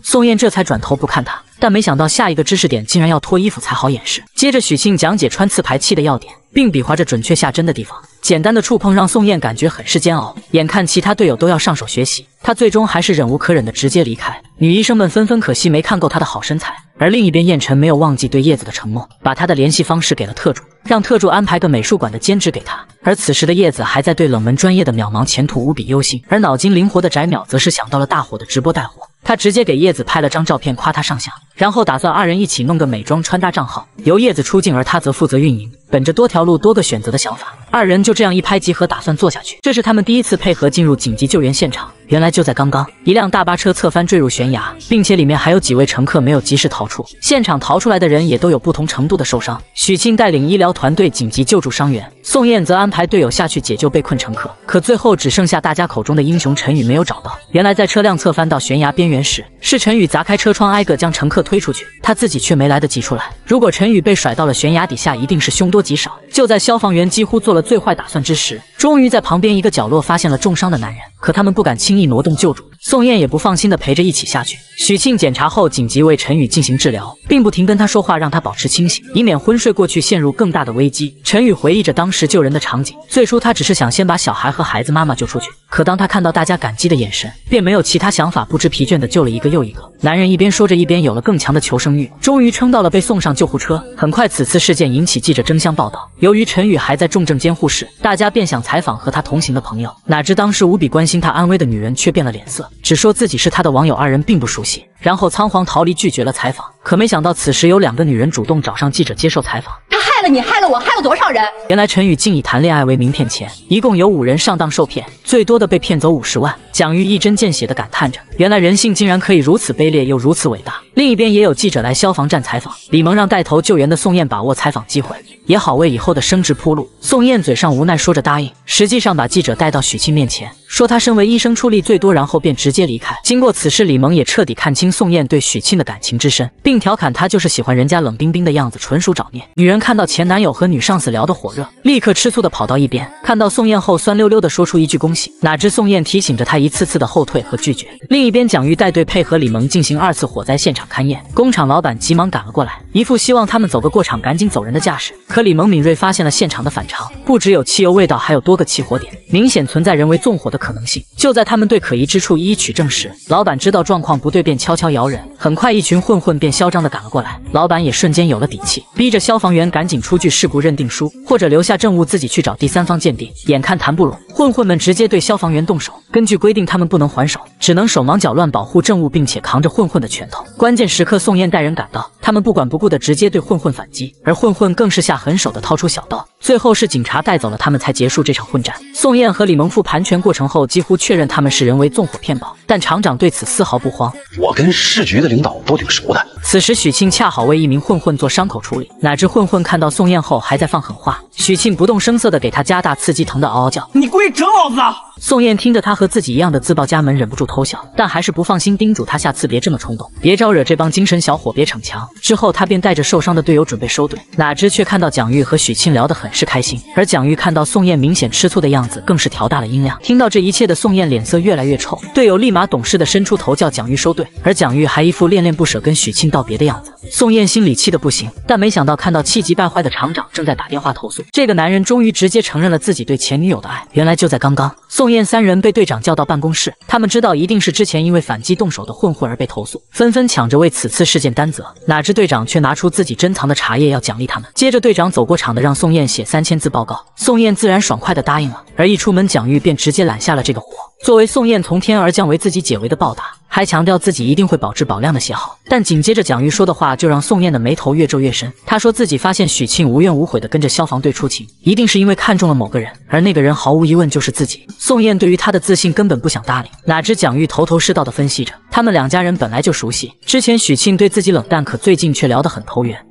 宋燕这才转头不看他，但没想到下一个知识点竟然要脱衣服才好演示。接着许沁讲解穿刺排气的要点，并比划着准确下针的地方。简单的触碰让宋燕感觉很是煎熬，眼看其他队友都要上手学习，她最终还是忍无可忍的直接离开。女医生们纷纷可惜没看够她的好身材，而另一边燕晨没有忘记对叶子的承诺，把她的联系方式给了特助，让特助安排个美术馆的兼职给她。而此时的叶子还在对冷门专业的渺茫前途无比忧心，而脑筋灵活的翟淼则是想到了大火的直播带货。他直接给叶子拍了张照片夸她上相，然后打算二人一起弄个美妆穿搭账号，由叶子出镜，而他则负责运营。本着多条路多个选择的想法，二人就这样一拍即合，打算做下去。这是他们第一次配合进入紧急救援现场。原来就在刚刚，一辆大巴车侧翻坠入悬崖，并且里面还有几位乘客没有及时逃出。现场逃出来的人也都有不同程度的受伤。许沁带领医疗团队紧急救助伤员，宋燕则安排队友下去解救被困乘客。可最后只剩下大家口中的英雄陈宇没有找到。原来在车辆侧翻到悬崖边缘时，是陈宇砸开车窗挨个将乘客推出去，他自己却没来得及出来。如果陈宇被甩到了悬崖底下，一定是凶多吉少。就在消防员几乎做了最坏打算之时，终于在旁边一个角落发现了重伤的男人，可他们不敢轻易挪动救助。宋燕也不放心的陪着一起下去。许沁检查后紧急为陈宇进行治疗，并不停跟他说话，让他保持清醒，以免昏睡过去陷入更大的危机。陈宇回忆着当时救人的场景，最初他只是想先把小孩和孩子妈妈救出去，可当他看到大家感激的眼神，便没有其他想法，不知疲倦的救了一个又一个。男人一边说着，一边有了更强的求生欲，终于撑到了被送上救护车。很快此次事件引起记者争相报道，由于陈宇还在重症监护室，大家便想采访和他同行的朋友，哪知当时无比关心他安危的女人却变了脸色，只说自己是他的网友，二人并不熟悉，然后仓皇逃离，拒绝了采访。可没想到此时有2个女人主动找上记者接受采访。 他害了你，害了我，害了多少人？ 原来陈宇竟以谈恋爱为名骗钱，一共有5人上当受骗，最多的被骗走50万。蒋玉一针见血地感叹着，原来人性竟然可以如此卑劣又如此伟大。另一边也有记者来消防站采访，李萌让带头救援的宋燕把握采访机会，也好为以后的升职铺路。宋燕嘴上无奈说着答应，实际上把记者带到许沁面前，说他身为医生出力最多，然后便直接离开。经过此事，李萌也彻底看清宋燕对许沁的感情之深，并调侃她就是喜欢人家冷冰冰的样子，纯属找孽。女人看到前男友和女上司聊得火热，立刻吃醋的跑到一边，看到宋燕后酸溜溜的说出一句恭喜，哪知宋燕提醒着她一次次的后退和拒绝。另一边蒋玉带队配合李萌进行2次火灾现场勘验，工厂老板急忙赶了过来，一副希望他们走个过场赶紧走人的架势。可李萌敏锐发现了现场的反常，不只有汽油味道，还有多个起火点，明显存在人为纵火的可能性。就在他们对可疑之处一一取证时，老板知道状况不对，便悄悄摇人。很快一群混混便嚣张地赶了过来，老板也瞬间有了底气，逼着消防员赶紧出具事故认定书，或者留下证物自己去找第三方鉴定。眼看谈不拢，混混们直接对消防员动手。根据规定他们不能还手，只能手忙脚乱保护证物，并且扛着混混的拳头。关键时刻宋燕带人赶到，他们不管不顾的直接对混混反击，而混混更是下狠手的掏出小刀，最后是警察带走了他们才结束这场混战。宋燕和李萌复盘全过程后，几乎确认他们是人为纵火骗保，但厂长对此丝毫不慌。 我跟市局的领导都挺熟的。 此时许沁恰好为一名混混做伤口处理，哪知混混看到宋燕后还在放狠话，许沁不动声色地给他加大刺激，疼得嗷嗷叫：“你故意整老子啊！”宋燕听着他和自己一样的自报家门，忍不住偷笑，但还是不放心，叮嘱他下次别这么冲动，别招惹这帮精神小伙，别逞强。之后他便带着受伤的队友准备收队，哪知却看到蒋玉和许沁聊得很是开心，而蒋玉看到宋燕明显吃醋的样子，更是调大了音量。听到这一切的宋燕脸色越来越臭，队友立马懂事的伸出头叫蒋玉收队，而蒋玉还一副恋恋不舍跟许沁道别的样子。宋燕心里气得不行，但没想到看到气急败坏的厂长正在打电话投诉，这个男人终于直接承认了自己对前女友的爱。原来就在刚刚，宋燕3人被队长叫到办公室，他们知道一定是之前因为反击动手的混混而被投诉，纷纷抢着为此次事件担责。哪知队长却拿出自己珍藏的茶叶要奖励他们。接着队长走过场的让宋燕写3000字报告，宋燕自然爽快地答应了。而一出门，蒋玉便直接揽下了这个活。作为宋燕从天而降为自己解围的报答，还强调自己一定会保质保量的写好。但紧接着蒋玉说的话就让宋燕的眉头越皱越深。他说自己发现许沁无怨无悔地跟着消防队出勤，一定是因为看中了某个人，而那个人毫无疑问就是自己。宋燕对于他的自信根本不想搭理，哪知蒋玉头头是道地分析着，他们2家人本来就熟悉，之前许沁对自己冷淡，可最近却聊得很投缘。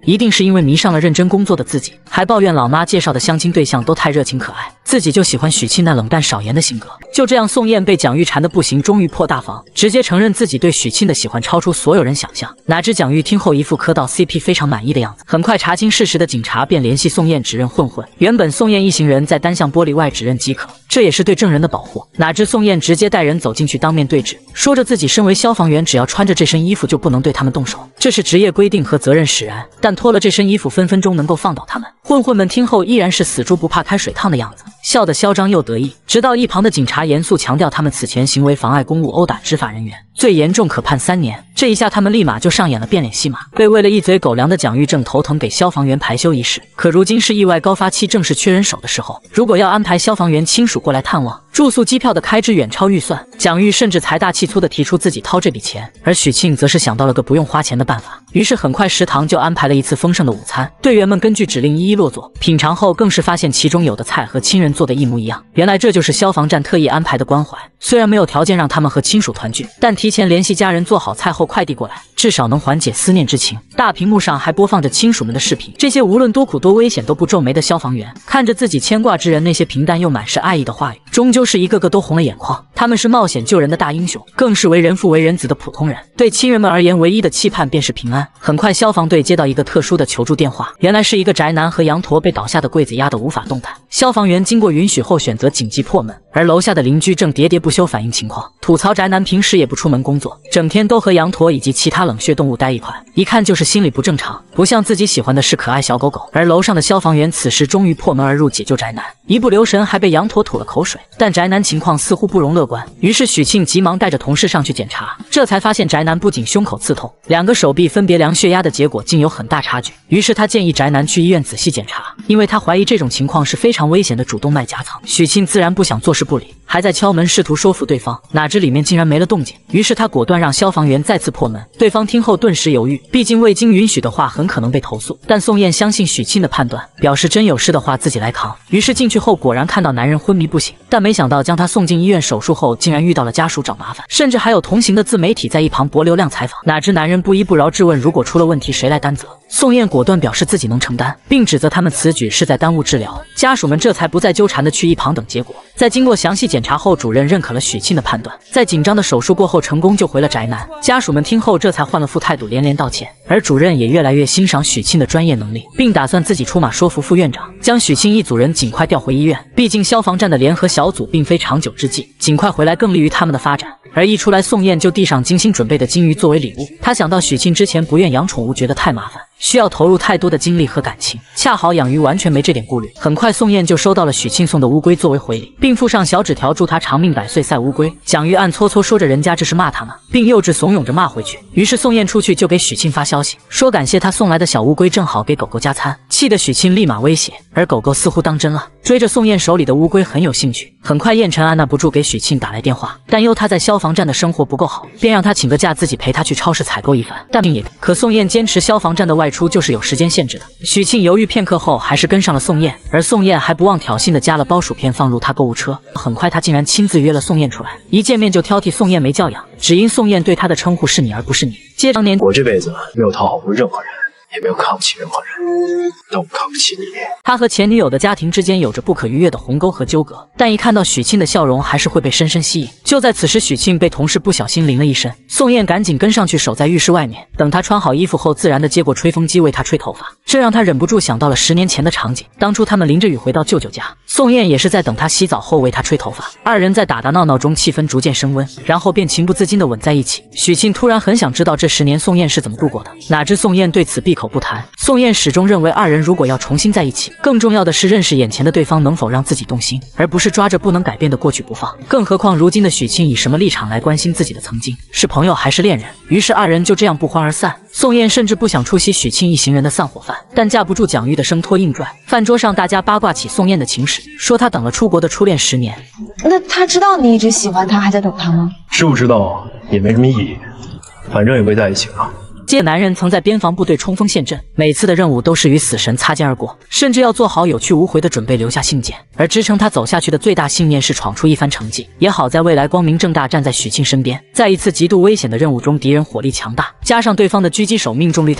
一定是因为迷上了认真工作的自己，还抱怨老妈介绍的相亲对象都太热情可爱，自己就喜欢许沁那冷淡少言的性格。就这样，宋燕被蒋玉缠得不行，终于破大防，直接承认自己对许沁的喜欢超出所有人想象。哪知蒋玉听后一副磕到 CP 非常满意的样子，很快查清事实的警察便联系宋燕指认混混。原本宋燕一行人在单向玻璃外指认即可，这也是对证人的保护。哪知宋燕直接带人走进去当面对质，说着自己身为消防员，只要穿着这身衣服就不能对他们动手，这是职业规定和责任使然，但脱了这身衣服分分钟能够放倒他们。混混们听后依然是死猪不怕开水烫的样子，笑得嚣张又得意。直到一旁的警察严肃强调他们此前行为妨碍公务、殴打执法人员，最严重可判3年。这一下他们立马就上演了变脸戏码。被喂了一嘴狗粮的蒋玉正头疼给消防员排休一事，可如今是意外高发期，正是缺人手的时候，如果要安排消防员亲属过来探望，住宿机票的开支远超预算。蒋玉甚至财大气粗地提出自己掏这笔钱，而许沁则是想到了个不用花钱的办法，于是很快食堂就安排了一次丰盛的午餐，队员们根据指令一一落座，品尝后更是发现其中有的菜和亲人做的一模一样。原来这就是消防站特意安排的关怀，虽然没有条件让他们和亲属团聚，但提前联系家人做好菜后快递过来，至少能缓解思念之情。大屏幕上还播放着亲属们的视频，这些无论多苦多危险都不皱眉的消防员，看着自己牵挂之人那些平淡又满是爱意的话语，终究是一个个都红了眼眶。他们是冒险救人的大英雄，更是为人父为人子的普通人。对亲人们而言，唯一的期盼便是平安。很快，消防队接到一个特殊的求助电话，原来是一个宅男和羊驼被倒下的柜子压得无法动弹。消防员经过允许后，选择紧急破门，而楼下的邻居正喋喋不休反映情况，吐槽宅男平时也不出门工作，整天都和羊驼以及其他冷血动物待一块，一看就是心理不正常，不像自己喜欢的是可爱小狗狗。而楼上的消防员此时终于破门而入解救宅男，一不留神还被羊驼吐了口水，但宅男情况似乎不容乐观，于是许沁急忙带着同事上去检查，这才发现宅男不仅胸口刺痛，2个手臂分别量血压的结果竟有很大差距，于是他建议宅男去医院仔细检查，因为他怀疑这种情况是非常危险的主动脉夹层。许沁自然不想坐视不理，还在敲门试图说服对方，哪知里面竟然没了动静，于是他果断让消防员再次破门。对方听后顿时犹豫，毕竟未经允许的话很可能被投诉，但宋燕相信许沁的判断，表示真有事的话自己来扛。于是进去后果然看到男人昏迷不醒，但没想到将他送进医院手术后，竟然遇到了家属找麻烦，甚至还有同行的自媒体在一旁博流量采访。哪知男人不依不饶，质问如果出了问题谁来担责。宋燕果断表示自己能承担，并指责他们此举是在耽误治疗。家属们这才不再纠缠的去一旁等结果。在经过详细检查后，主任认可了许沁的判断，在紧张的手术过后成功救回了宅男。家属们听后这才换了副态度，连连道歉。而主任也越来越欣赏许沁的专业能力，并打算自己出马说服副院长，将许沁一组人尽快调回医院。毕竟消防站的联合小组并非长久之计，尽快回来更利于他们的发展。而一出来，宋燕就递上精心准备的金鱼作为礼物。她想到许沁之前不愿养宠物，觉得太麻烦，需要投入太多的精力和感情，恰好养鱼完全没这点顾虑。很快，宋燕就收到了许沁送的乌龟作为回礼，并附上小纸条祝她长命百岁赛乌龟。蒋玉暗搓搓说着人家这是骂他们，并幼稚怂恿着骂回去。于是宋燕出去就给许沁发消息，说感谢他送来的小乌龟正好给狗狗加餐，气得许沁立马威胁，而狗狗似乎当真了，追着宋燕手里的乌龟很有兴趣。很快燕晨按捺不住给许沁打来电话，担忧他在消防站的生活不够好，便让他请个假自己陪他去超市采购一番。但并也可宋燕坚持消防站的外出就是有时间限制的。许沁犹豫片刻后还是跟上了宋燕，而宋燕还不忘挑衅的加了包薯片放入他购物车。很快他竟然亲自约了宋燕出来，一见面就挑剔宋燕没教养，只因宋燕对他的称呼是你而不是你。接着我这辈子没有讨好过任何人，也没有看不起任何人，都看不起你。 他和前女友的家庭之间有着不可逾越的鸿沟和纠葛，但一看到许沁的笑容还是会被深深吸引。就在此时，许沁被同事不小心淋了一身，宋燕赶紧跟上去守在浴室外面，等他穿好衣服后自然的接过吹风机为他吹头发，这让他忍不住想到了10年前的场景。当初他们淋着雨回到舅舅家，宋燕也是在等他洗澡后为他吹头发，二人在打打闹闹中气氛逐渐升温，然后便情不自禁的吻在一起。许沁突然很想知道这10年宋燕是怎么度过的，哪知宋燕对此闭口不谈。宋燕始终认为二人如果要重新在一起，更重要的是认识眼前的对方能否让自己动心，而不是抓着不能改变的过去不放。更何况如今的许沁以什么立场来关心自己的曾经，是朋友还是恋人？于是二人就这样不欢而散。宋燕甚至不想出席许沁一行人的散伙饭，但架不住蒋玉的生拖硬拽。饭桌上大家八卦起宋燕的情史，说她等了出国的初恋10年。 那他知道你一直喜欢他，还在等他吗？ 知不知道也没什么意义，反正也会在一起了。 这男人曾在边防部队冲锋陷阵，每次的任务都是与死神擦肩而过，甚至要做好有去无回的准备留下信件。而支撑他走下去的最大信念是闯出一番成绩。也好在未来光明正大站在许沁身边，在一次极度危险的任务中，敌人火力强大，加上对方的狙击手命中率太高，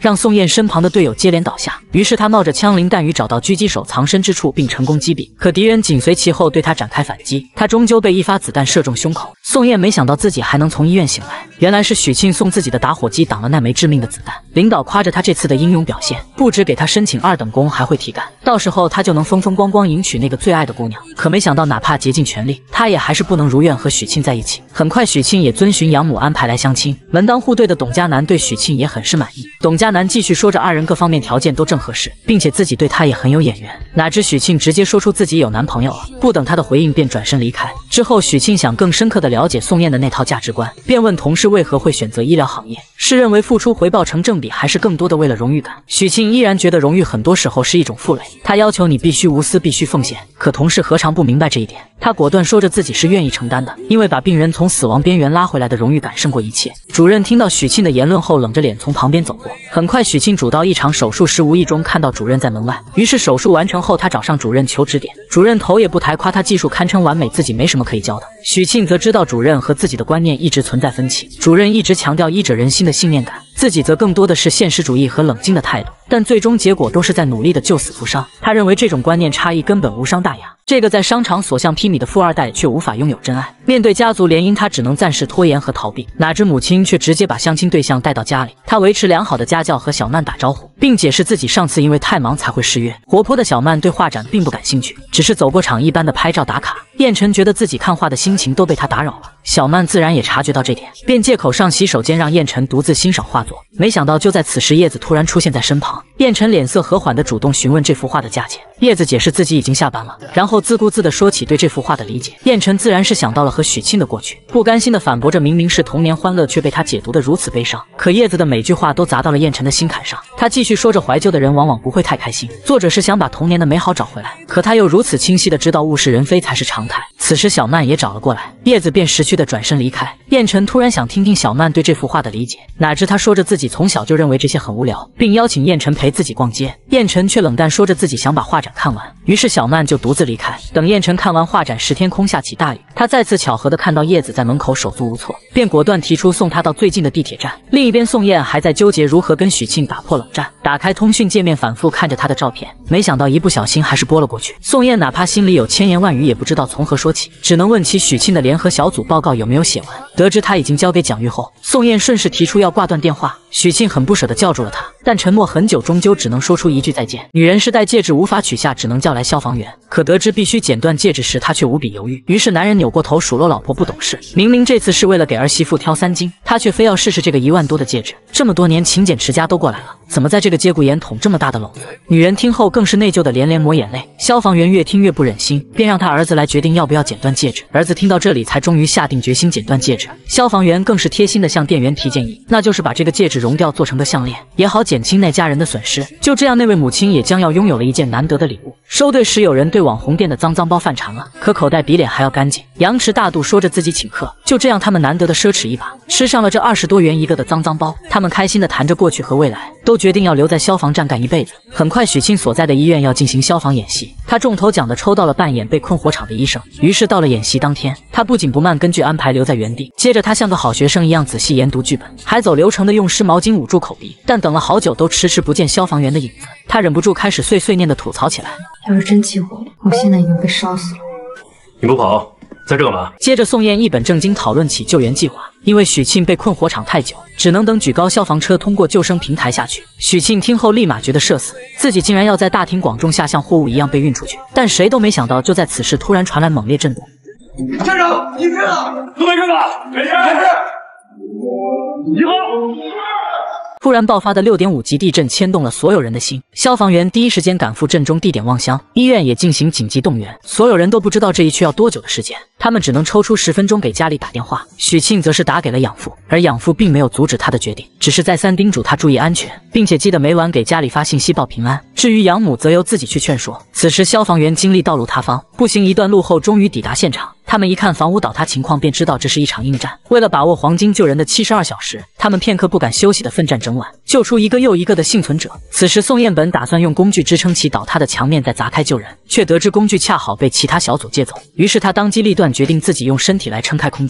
让宋燕身旁的队友接连倒下。于是他冒着枪林弹雨找到狙击手藏身之处，并成功击毙。可敌人紧随其后对他展开反击，他终究被一发子弹射中胸口。宋燕没想到自己还能从医院醒来，原来是许沁送自己的打火机挡了那枚致命的子弹。领导夸着他这次的英勇表现，不止给他申请2等功，还会提干，到时候他就能风风光光迎娶那个最爱的姑娘。可没想到，哪怕竭尽全力，他也还是不能如愿和许沁在一起。很快，许沁也遵循养母安排来相亲。门当户对的董家南对许沁也很是满意。董家南继续说着2人各方面条件都正合适，并且自己对他也很有眼缘。哪知许沁直接说出自己有男朋友了，不等他的回应便转身离开。之后，许沁想更深刻的了解宋燕的那套价值观，便问同事为何会选择医疗行业，是认为付出回报成正比，还是更多的为了荣誉感？许沁依然觉得荣誉很多时候是一种负累，他要求你必须无私，必须奉献。可同事何尝不明白这一点？他果断说着自己是愿意承担的，因为把病人从死亡边缘拉回来的荣誉感胜过一切。主任听到许沁的言论后，冷着脸从旁边走过。很快，许沁主刀一场手术时，无意中看到主任在门外，于是手术完成后，他找上主任求指点。主任头也不抬，夸他技术堪称完美，自己没什么可以教的。许沁则知道主任和自己的观念一直存在分歧，主任一直强调医者仁心的信念感，自己则更多的是现实主义和冷静的态度，但最终结果都是在努力的救死扶伤。他认为这种观念差异根本无伤大雅。这个在商场所向披靡的富二代却无法拥有真爱，面对家族联姻，他只能暂时拖延和逃避。哪知母亲却直接把相亲对象带到家里，他维持良好的家教和小曼打招呼，并解释自己上次因为太忙才会失约。活泼的小曼对画展并不感兴趣，只是走过场一般的拍照打卡。燕晨觉得自己看画的心情都被他打扰了，小曼自然也察觉到这点，便借口上洗手间让燕晨独自欣赏画作。没想到就在此时，叶子突然出现在身旁，燕晨脸色和缓地主动询问这幅画的价钱。叶子解释自己已经下班了，然后自顾自地说起对这幅画的理解。燕晨自然是想到了和许沁的过去，不甘心地反驳着明明是童年欢乐，却被他解读得如此悲伤。可叶子的每句话都砸到了燕晨的心坎上，他继续说着怀旧的人往往不会太开心，作者是想把童年的美好找回来，可他又如此清晰地知道物是人非才是常态。此时小曼也找了过来，叶子便识趣地转身离开。燕晨突然想听听小曼对这幅画的理解，哪知他说着自己从小就认为这些很无聊，并邀请燕晨陪自己逛街。燕晨却冷淡说着自己想把画展看完，于是小曼就独自离开。等燕晨看完画展时，天空下起大雨，他再次巧合地看到叶子在门口手足无措，便果断提出送她到最近的地铁站。另一边，宋燕还在纠结如何跟许沁打破冷战，打开通讯界面反复看着他的照片，没想到一不小心还是拨了过去。宋燕哪怕心里有千言万语，也不知道从何说起，只能问起许沁的联合小组报告有没有写完。得知他已经交给蒋玉后，宋燕顺势提出要挂断电话。许沁很不舍地叫住了他，但沉默很久，终究只能说出一句再见。女人是戴戒指无法取下，只能叫来消防员。可得知必须剪断戒指时，他却无比犹豫。于是男人扭过头数落老婆不懂事，明明这次是为了给儿媳妇挑3斤，他却非要试试这个1万多的戒指。这么多年勤俭持家都过来了，怎么在这个节骨眼捅这么大的篓子？女人听后更是内疚的连连抹眼泪。消防员越听越不忍心，便让他儿子来决定要不要剪断戒指。儿子听到这里才终于下定决心剪断戒指。消防员更是贴心的向店员提建议，那就是把这个戒指熔掉做成个项链，也好减轻那家人的损失。就这样，那位母亲也将要拥有了一件难得的礼物。收队时，有人对网红店的脏包犯馋了，可口袋比脸还要干净，扬持大度说着自己请客。就这样，他们难得的奢侈一把，吃上了这20多元一个的脏包。他们开心的谈着过去和未来，都决定要留在消防站干一辈子。很快，许沁所在的医院要进行消防演习，他中头奖的抽到了扮演被困火场的医生。于是到了演习当天，他不紧不慢根据安排留在原地，接着他像个好学生一样仔细研读剧本，还走流程的用湿毛巾捂住口鼻。但等了好久都迟迟不见消防员的影子，他忍不住开始碎碎念的吐槽起来。 要是真起火了，我现在已经被烧死了。 你不跑，在这干嘛？ 接着宋燕一本正经讨论起救援计划，因为许沁被困火场太久，只能等举高消防车通过救生平台下去。许沁听后立马觉得社死，自己竟然要在大庭广众下像货物一样被运出去。但谁都没想到，就在此时突然传来猛烈震动。 站长，你事了？都没事吧？没事，没事。集合！ 突然爆发的6.5级地震牵动了所有人的心，消防员第一时间赶赴震中地点望乡，医院也进行紧急动员。所有人都不知道这一去要多久的时间，他们只能抽出10分钟给家里打电话。许沁则是打给了养父，而养父并没有阻止他的决定，只是再三叮嘱他注意安全，并且记得每晚给家里发信息报平安。至于养母，则由自己去劝说。此时消防员经历道路塌方，步行一段路后，终于抵达现场。他们一看房屋倒塌情况，便知道这是一场硬战。为了把握黄金救人的72小时，他们片刻不敢休息的奋战整晚，救出一个又一个的幸存者。此时宋彦本打算用工具支撑起倒塌的墙面，再砸开救人，却得知工具恰好被其他小组借走，于是他当机立断，决定自己用身体来撑开空间。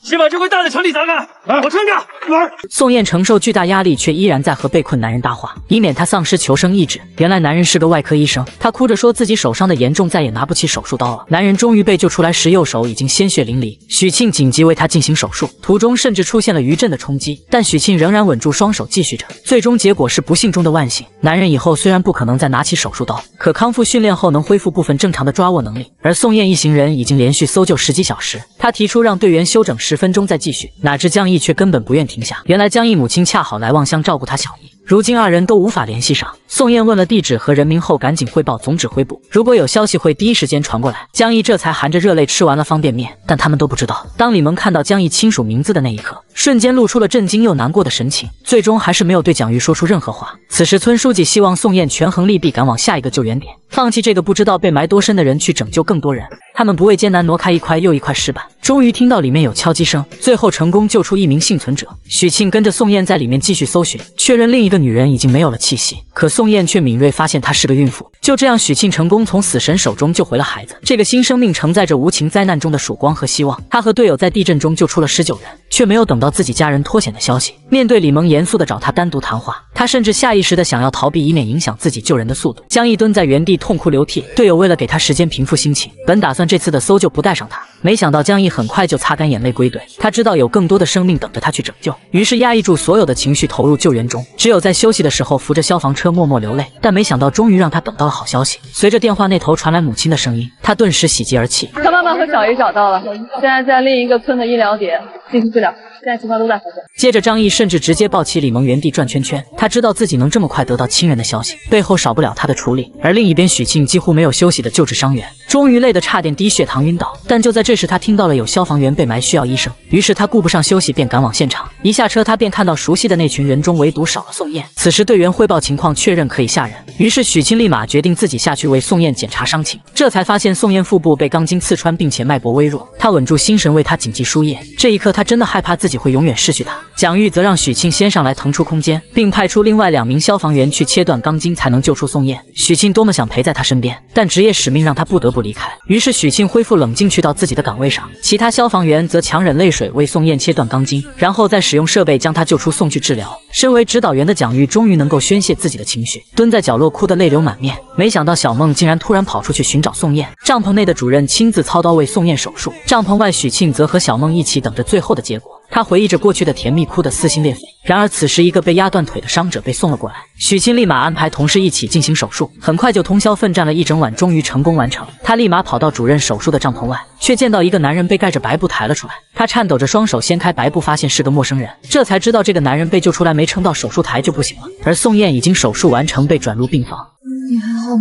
先把这块大的墙体砸开，我撑着。玩。 宋燕承受巨大压力，却依然在和被困男人搭话，以免他丧失求生意志。原来男人是个外科医生，他哭着说自己手伤的严重，再也拿不起手术刀了。男人终于被救出来时，右手已经鲜血淋漓。许庆紧急为他进行手术，途中甚至出现了余震的冲击，但许庆仍然稳住双手继续着。最终结果是不幸中的万幸，男人以后虽然不可能再拿起手术刀，可康复训练后能恢复部分正常的抓握能力。而宋燕一行人已经连续搜救10几小时，他提出让队员休整10分钟再继续，哪知江毅却根本不愿停下。原来江毅母亲恰好来望乡照顾他小姨，如今2人都无法联系上。宋燕问了地址和人名后，赶紧汇报总指挥部，如果有消息会第一时间传过来。江毅这才含着热泪吃完了方便面，但他们都不知道，当李萌看到江毅亲属名字的那一刻，瞬间露出了震惊又难过的神情，最终还是没有对蒋玉说出任何话。此时村书记希望宋燕权衡利弊，赶往下一个救援点，放弃这个不知道被埋多深的人，去拯救更多人。他们不畏艰难挪开一块又一块石板，终于听到里面有敲击声，最后成功救出1名幸存者。许庆跟着宋燕在里面继续搜寻，确认另一个女人已经没有了气息，可宋燕却敏锐发现她是个孕妇。就这样，许庆成功从死神手中救回了孩子。这个新生命承载着无情灾难中的曙光和希望。他和队友在地震中救出了19人，却没有等到自己家人脱险的消息。面对李萌严肃地找他单独谈话，他甚至下意识地想要逃避，以免影响自己救人的速度。江毅蹲在原地痛哭流涕，队友为了给他时间平复心情，本打算这次的搜救不带上他，没想到江毅很快就擦干眼泪归队。他知道有更多的生命等着他去拯救，于是压抑住所有的情绪投入救援中，只有在休息的时候扶着消防车默默流泪。但没想到终于让他等到了好消息，随着电话那头传来母亲的声音，他顿时喜极而泣。 他妈妈和小姨找到了，现在在另一个村的医疗点进行治疗，现在情况都在好转。 接着张毅甚至直接抱起李萌原地转圈圈，他知道自己能这么快得到亲人的消息，背后少不了他的处理。而另一边许庆几乎没有休息的救治伤员，终于累得差点低血糖晕倒。但就在这时，他听到了有消防员被埋需要医生，于是他顾不上休息便赶往现场。一下车他便看到熟悉的那群人中唯独少了宋燕。此时队员汇报情况确认可以下人，于是许庆立马决定自己下去为宋燕检查伤情。这才发现宋燕腹部被钢筋刺穿，并且脉搏微弱。他稳住心神为她紧急输液，这一刻他真的害怕自己会永远失去她。蒋玉则让许庆先上来腾出空间，并派出另外2名消防员去切断钢筋，才能救出宋燕。许庆多么想陪在她身边，但职业使命让他不得不离开。于是许庆恢复冷静，去到自己的岗位上，其他消防员则强忍泪水为宋燕切断钢筋，然后再使用设备将她救出送去治疗。身为指导员的蒋玉终于能够宣泄自己的情绪，蹲在角落哭得泪流满面。没想到小梦竟然突然跑出去寻找宋燕，帐篷内的主任亲自操刀为宋燕手术，帐篷外许庆则和小梦一起等着最后的结果。他回忆着过去的甜蜜，哭得撕心裂肺。然而此时一个被压断腿的伤者被送了过来，许庆立马安排同事一起进行手术，很快就通宵奋战了一整晚，终于成功完成。他立马跑到主任手术的帐篷外，却见到一个男人被盖着白布抬了出来。他颤抖着双手掀开白布，发现是个陌生人，这才知道这个男人被救出来没撑到手术台就不行了。而宋燕已经手术完成，被转入病房。 你还好吗？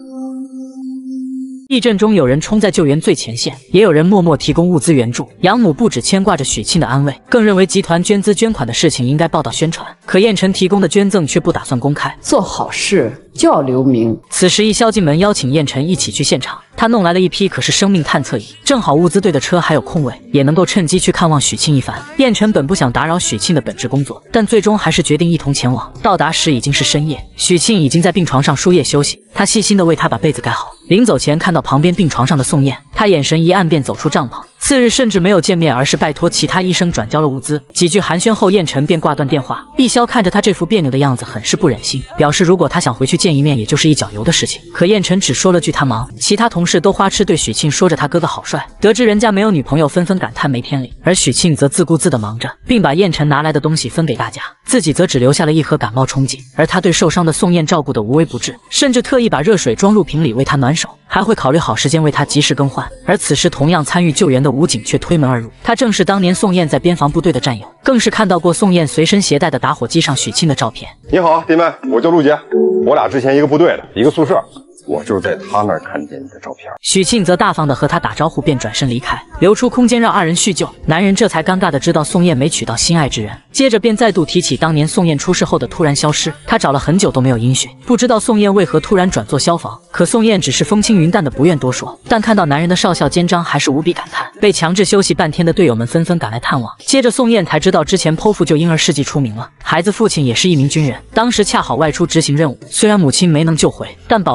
地震中有人冲在救援最前线，也有人默默提供物资援助。养母不只牵挂着许庆的安危，更认为集团捐资捐款的事情应该报道宣传。可燕晨提供的捐赠却不打算公开， 做好事就要留名。 此时一萧进门邀请燕晨一起去现场，他弄来了一批可是生命探测仪，正好物资队的车还有空位，也能够趁机去看望许庆一番。燕晨本不想打扰许庆的本职工作，但最终还是决定一同前往。到达时已经是深夜，许庆已经在病床上输液休息，他细心地为他把被子盖好。临走前看到旁边病床上的宋燕，他眼神一暗便走出帐篷。次日甚至没有见面，而是拜托其他医生转交了物资。几句寒暄后，燕晨便挂断电话。易潇看着他这副别扭的样子，很是不忍心，表示如果他想回去见一面，也就是一脚油的事情。可燕晨只说了句他忙。其他同事都花痴对许庆说着他哥哥好帅，得知人家没有女朋友，纷纷感叹没天理。而许庆则自顾自地忙着，并把燕晨拿来的东西分给大家，自己则只留下了一盒感冒冲剂。而他对受伤的宋燕照顾得无微不至，甚至特意把热水装入瓶里为他暖手，还会考虑好时间为他及时更换。而此时同样参与救援的武警却推门而入，他正是当年宋燕在边防部队的战友，更是看到过宋燕随身携带的打火机上许庆的照片。 你好，弟妹，我叫陆杰，我俩之前一个部队的，一个宿舍。我就是在他那儿看见你的照片。 许庆则大方地和他打招呼，便转身离开，留出空间让2人叙旧。男人这才尴尬地知道宋燕没娶到心爱之人，接着便再度提起当年宋燕出事后的突然消失。他找了很久都没有音讯，不知道宋燕为何突然转做消防。可宋燕只是风轻云淡的不愿多说，但看到男人的少校肩章，还是无比感叹。被强制休息半天的队友们纷纷赶来探望。接着宋燕才知道，之前剖腹救婴儿事迹出名了，孩子父亲也是一名军人，当时恰好外出执行任务，虽然母亲没能救回，但保住了孩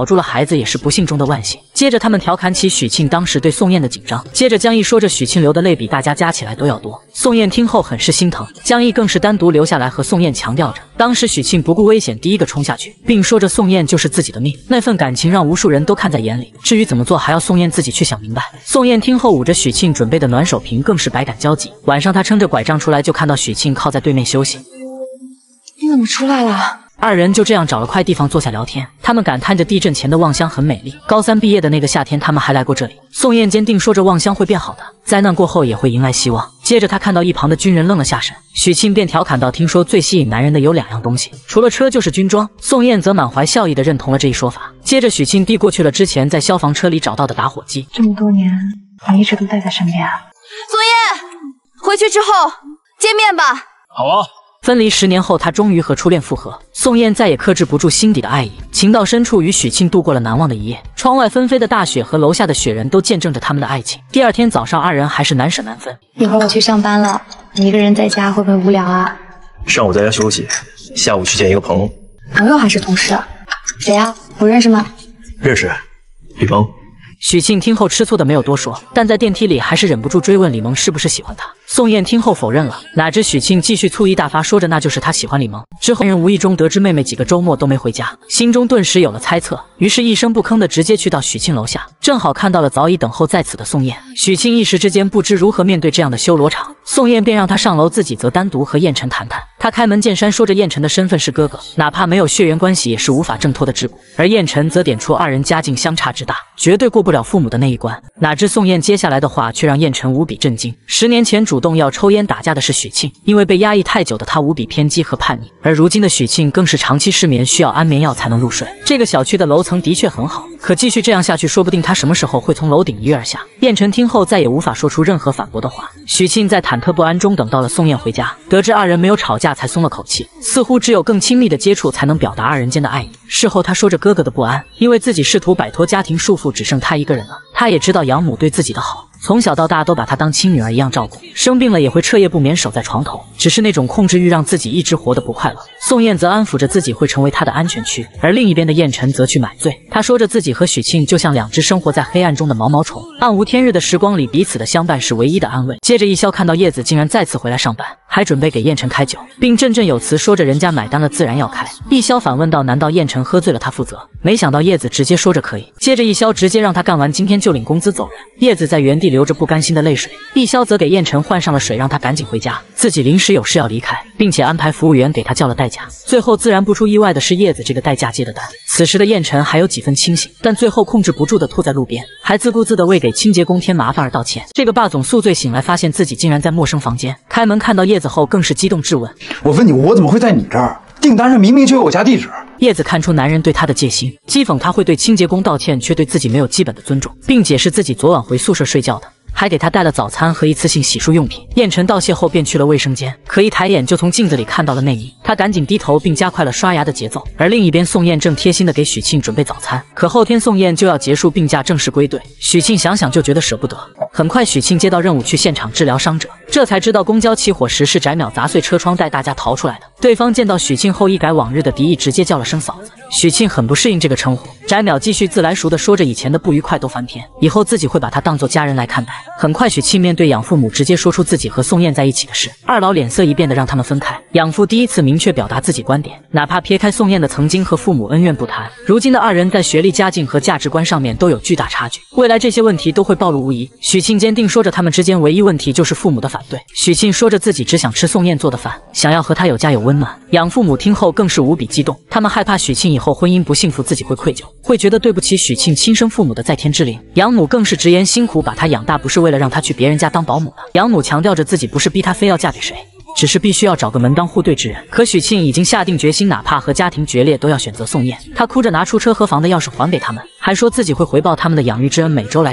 孩子也是不幸中的万幸。接着他们调侃起许庆当时对宋燕的紧张，接着江毅说着许庆流的泪比大家加起来都要多。宋燕听后很是心疼，江毅更是单独留下来和宋燕强调着，当时许庆不顾危险第一个冲下去，并说着宋燕就是自己的命，那份感情让无数人都看在眼里。至于怎么做，还要宋燕自己去想明白。宋燕听后捂着许庆准备的暖手瓶，更是百感交集。晚上她撑着拐杖出来，就看到许庆靠在对面休息。 你怎么出来了？ 二人就这样找了块地方坐下聊天，他们感叹着地震前的望乡很美丽。高3毕业的那个夏天，他们还来过这里。宋燕坚定说着望乡会变好的，灾难过后也会迎来希望。接着他看到一旁的军人愣了下神，许庆便调侃道：“听说最吸引男人的有2样东西，除了车就是军装。”宋燕则满怀笑意地认同了这一说法。接着许庆递过去了之前在消防车里找到的打火机。 这么多年，你一直都带在身边啊？ 宋燕，回去之后见面吧。 好啊。 分离10年后，他终于和初恋复合。宋燕再也克制不住心底的爱意，情到深处与许庆度过了难忘的一夜。窗外纷飞的大雪和楼下的雪人都见证着他们的爱情。第2天早上，二人还是难舍难分。 一会儿我去上班了，你一个人在家会不会无聊啊？ 上午在家休息，下午去见一个朋友。 朋友还是同事？谁呀？不认识吗？ 认识，李萌。 许庆听后吃醋的没有多说，但在电梯里还是忍不住追问李萌是不是喜欢他。宋燕听后否认了，哪知许庆继续醋意大发，说着那就是他喜欢李萌。之后男人无意中得知妹妹几个周末都没回家，心中顿时有了猜测，于是一声不吭的直接去到许庆楼下，正好看到了早已等候在此的宋燕。许庆一时之间不知如何面对这样的修罗场，宋燕便让他上楼，自己则单独和燕晨谈谈。他开门见山说着燕晨的身份是哥哥，哪怕没有血缘关系也是无法挣脱的桎梏，而燕晨则点出二人家境相差之大，绝对过不了父母的那一关。哪知宋燕接下来的话却让燕晨无比震惊。10年前主动要抽烟打架的是许庆，因为被压抑太久的他无比偏激和叛逆，而如今的许庆更是长期失眠，需要安眠药才能入睡。这个小区的楼层的确很好，可继续这样下去，说不定他什么时候会从楼顶一跃而下。燕晨听后再也无法说出任何反驳的话。许庆在忐忑不安中等到了宋燕回家，得知二人没有吵架才松了口气，似乎只有更亲密的接触才能表达二人间的爱意。事后他说着哥哥的不安，因为自己试图摆脱家庭束缚，只剩他一个人了。他也知道养母对自己的好，从小到大都把她当亲女儿一样照顾，生病了也会彻夜不眠守在床头，只是那种控制欲让自己一直活得不快乐。宋燕则安抚着自己会成为她的安全区，而另一边的燕晨则去买醉。他说着自己和许庆就像2只生活在黑暗中的毛毛虫，暗无天日的时光里彼此的相伴是唯一的安慰。接着一萧看到叶子竟然再次回来上班，还准备给燕晨开酒，并振振有词说着人家买单了自然要开。一萧反问道：难道燕晨喝醉了他负责？没想到叶子直接说着可以。接着一萧直接让他干完今天就领工资走人。叶子在原地流着不甘心的泪水，一萧则给燕晨换上了水，让他赶紧回家，自己临时有事要离开，并且安排服务员给他叫了代驾。最后自然不出意外的是叶子这个代驾接的单。此时的燕晨还有几分清醒，但最后控制不住的吐在路边，还自顾自的为给清洁工添麻烦而道歉。这个霸总宿醉醒来，发现自己竟然在陌生房间，开门看到叶子后更是激动质问： 我问你，我怎么会在你这儿？订单上明明就有我家地址。 叶子看出男人对他的戒心，讥讽他会对清洁工道歉，却对自己没有基本的尊重，并解释自己昨晚回宿舍睡觉的，还给他带了早餐和一次性洗漱用品。燕晨道谢后便去了卫生间，可一抬眼就从镜子里看到了内衣，他赶紧低头并加快了刷牙的节奏。而另一边，宋燕正贴心的给许庆准备早餐，可后天宋燕就要结束病假正式归队，许庆想想就觉得舍不得。很快许庆接到任务去现场治疗伤者，这才知道公交起火时是翟淼砸碎车窗带大家逃出来的。对方见到许庆后一改往日的敌意，直接叫了声嫂子。许庆很不适应这个称呼，翟淼继续自来熟的说着以前的不愉快都翻篇，以后自己会把他当作家人来看待。很快许庆面对养父母直接说出自己和宋燕在一起的事，二老脸色一变的让他们分开。养父第一次明确表达自己观点，哪怕撇开宋燕的曾经和父母恩怨不谈，如今的二人在学历、家境和价值观上面都有巨大差距，未来这些问题都会暴露无遗。许庆坚定说着他们之间唯一问题就是父母的反对。许庆说着自己只想吃宋燕做的饭，想要和她有家有温暖。养父母听后更是无比激动，他们害怕许庆以后婚姻不幸福，自己会愧疚，会觉得对不起许庆亲生父母的在天之灵。养母更是直言辛苦把他养大不是为了让他去别人家当保姆的。养母强调着自己不是逼他非要嫁给谁，只是必须要找个门当户对之人。可许庆已经下定决心，哪怕和家庭决裂都要选择宋燕。他哭着拿出车和房的钥匙还给他们，还说自己会回报他们的养育之恩，每周来看他们。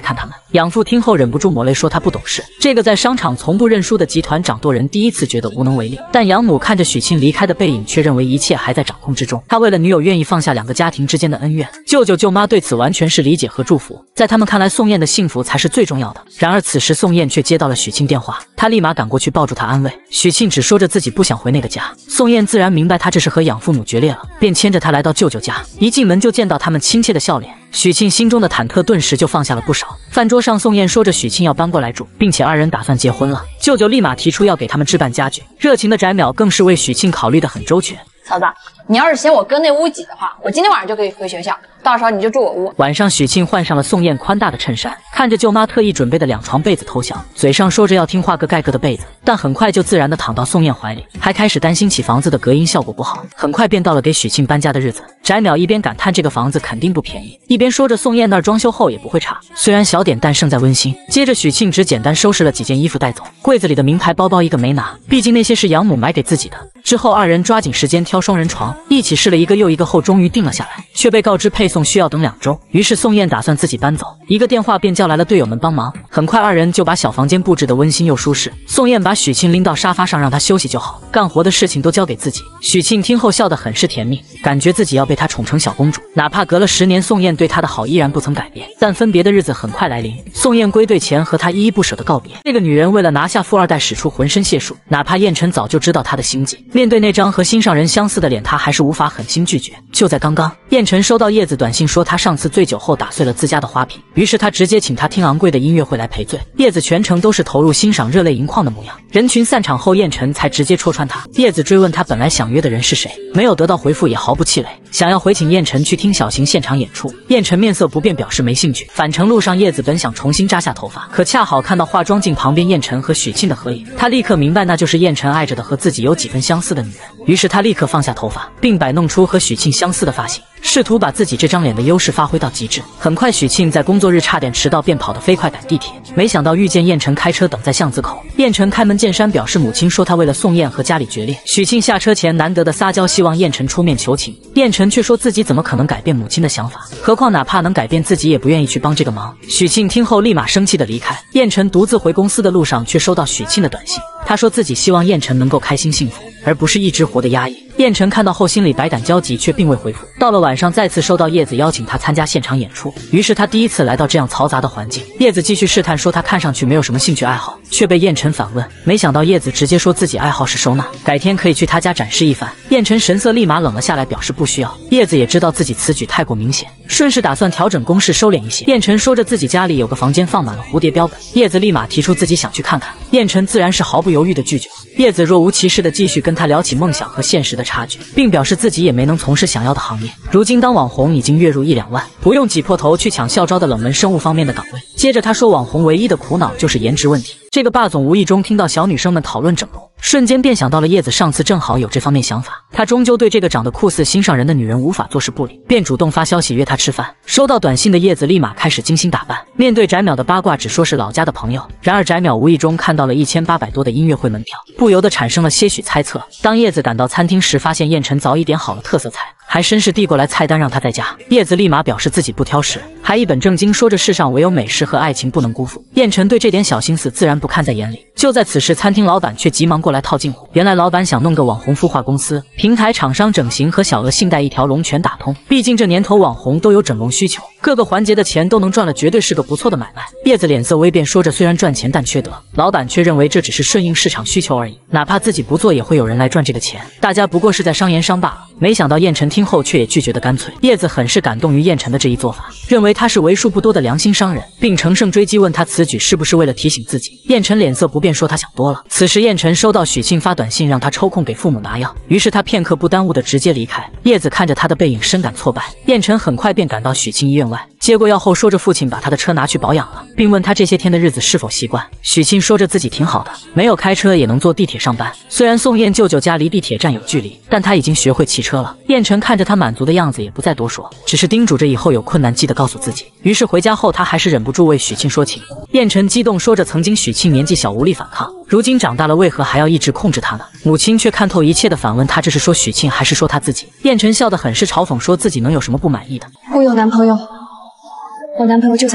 养父听后忍不住抹泪说他不懂事。这个在商场从不认输的集团掌舵人第一次觉得无能为力，但养母看着许沁离开的背影，却认为一切还在掌控之中。他为了女友愿意放下两个家庭之间的恩怨，舅舅舅妈对此完全是理解和祝福。在他们看来，宋燕的幸福才是最重要的。然而此时宋燕却接到了许沁电话，她立马赶过去抱住她安慰。许沁只说着自己不想回那个家，宋燕自然明白他这是和养父母决裂了，便牵着他来到舅舅家。一进门就见到他们亲切的笑脸，许沁心中的忐忑顿时就放下了不少。饭桌上，宋燕说着许沁要搬过来住，并且二人打算结婚了。舅舅立马提出要给他们置办家具，热情的翟淼更是为许沁考虑得很周全。 嫂子，你要是嫌我哥那屋挤的话，我今天晚上就可以回学校，到时候你就住我屋。 晚上，许沁换上了宋燕宽大的衬衫，看着舅妈特意准备的2床被子偷笑，嘴上说着要听话各盖各的被子，但很快就自然的躺到宋燕怀里，还开始担心起房子的隔音效果不好。很快便到了给许沁搬家的日子，翟淼一边感叹这个房子肯定不便宜，一边说着宋燕那儿装修后也不会差，虽然小点但胜在温馨。接着许沁只简单收拾了几件衣服带走，柜子里的名牌包包一个没拿，毕竟那些是养母买给自己的。之后二人抓紧时间挑双人床，一起试了一个又一个后终于定了下来，却被告知配送需要等2周。于是宋燕打算自己搬走，一个电话便叫来了队友们帮忙。很快二人就把小房间布置得温馨又舒适。宋燕把许沁拎到沙发上让她休息就好，干活的事情都交给自己。许沁听后笑得很是甜蜜，感觉自己要被她宠成小公主。哪怕隔了10年，宋燕对她的好依然不曾改变。但分别的日子很快来临，宋燕归队前和她依依不舍地告别。这个女人为了拿下富二代使出浑身解数，哪怕燕晨早就知道她的心计，面对那张和心上人相似的脸，她还是无法狠心拒绝。就在刚刚，燕晨收到叶子短信说她上次醉酒后打碎了自家的花瓶，于是他直接请她听昂贵的音乐会来赔罪。叶子全程都是投入欣赏，热泪盈眶的模样。人群散场后，燕晨才直接戳穿她。叶子追问她本来想约的人是谁，没有得到回复也毫不气馁，想要回请燕晨去听小型现场演出。燕晨面色不变，表示没兴趣。返程路上，叶子本想重新扎下头发，可恰好看到化妆镜旁边燕晨和许沁的合影，她立刻明白那就是燕晨爱着的和自己有几分相似的女人。于是她立刻放下头发，并摆弄出和许沁相似的发型，试图把自己这张脸的优势发挥到极致。很快许沁在工作日差点迟到，便跑得飞快赶地铁，没想到遇见燕晨开车等在巷子口。燕晨开门见山表示母亲说他为了宋燕和家里决裂。许沁下车前难得的撒娇，希望燕晨出面求情。燕晨却说自己怎么可能改变母亲的想法，何况哪怕能改变自己也不愿意去帮这个忙。许沁听后立马生气的离开。燕晨独自回公司的路上却收到许沁的短信，他说自己希望燕晨能够开心幸福，而不是一直活得压抑。燕晨看到后心里百感交集，却并未回复。到了晚上，再次收到叶子邀请他参加现场演出，于是他第一次来到这样嘈杂的环境。叶子继续试探说他看上去没有什么兴趣爱好，却被燕晨反问。没想到叶子直接说自己爱好是收纳，改天可以去他家展示一番。燕晨神色立马冷了下来，表示不需要。叶子也知道自己此举太过明显，顺势打算调整攻势收敛一些。燕晨说着自己家里有个房间放满了蝴蝶标本，叶子立马提出自己想去看看，燕晨自然是毫不犹豫的拒绝。叶子若无其事的继续跟他聊起梦想和现实的差距，并表示自己也没能从事想要的行业。如今当网红已经月入1-2万，不用挤破头去抢校招的冷门生物方面的岗位。接着他说网红唯一的苦恼就是颜值问题。这个霸总无意中听到小女生们讨论整容，瞬间便想到了叶子上次正好有这方面想法。他终究对这个长得酷似心上人的女人无法坐视不理，便主动发消息约她吃饭。收到短信的叶子立马开始精心打扮，面对翟淼的八卦只说是老家的朋友，然而翟淼无意中看到了1800多的音乐会门票，不由得产生了些许猜测。当叶子赶到餐厅时，发现燕晨早已点好了特色菜，还绅士递过来菜单让他在家。叶子立马表示自己不挑食，还一本正经说着世上唯有美食和爱情不能辜负。燕晨对这点小心思自然不看在眼里。就在此时，餐厅老板却急忙过来套近乎。原来老板想弄个网红孵化公司，平台厂商整形和小额信贷一条龙全打通。毕竟这年头网红都有整容需求，各个环节的钱都能赚了，绝对是个不错的买卖。叶子脸色微变，说着虽然赚钱但缺德。老板却认为这只是顺应市场需求而已，哪怕自己不做也会有人来赚这个钱，大家不过是在商言商罢了。没想到燕晨听后却也拒绝得干脆。叶子很是感动于燕晨的这一做法，认为他是为数不多的良心商人，并乘胜追击问他此举是不是为了提醒自己。燕晨脸色不变，说他想多了。此时燕晨收到许沁发短信让他抽空给父母拿药，于是他片刻不耽误的直接离开。叶子看着他的背影深感挫败，燕晨很快便赶到许沁医院外，接过药后说着父亲把他的车拿去保养了，并问他这些天的日子是否习惯。许沁说着自己挺好的，没有开车也能坐地铁上班。虽然宋燕舅舅家离地铁站有距离，但他已经学会骑车了。燕晨看着他满足的样子也不再多说，只是叮嘱着以后有困难记得告诉自己。于是回家后他还是忍不住为许沁说情。燕晨激动说着曾经许沁年纪小无力反抗，如今长大了为何还要一直控制他呢？母亲却看透一切的反问他这是说许沁还是说他自己。燕晨笑得很是嘲讽，说自己能有什么不满意的。 我有男朋友，我男朋友就在那儿。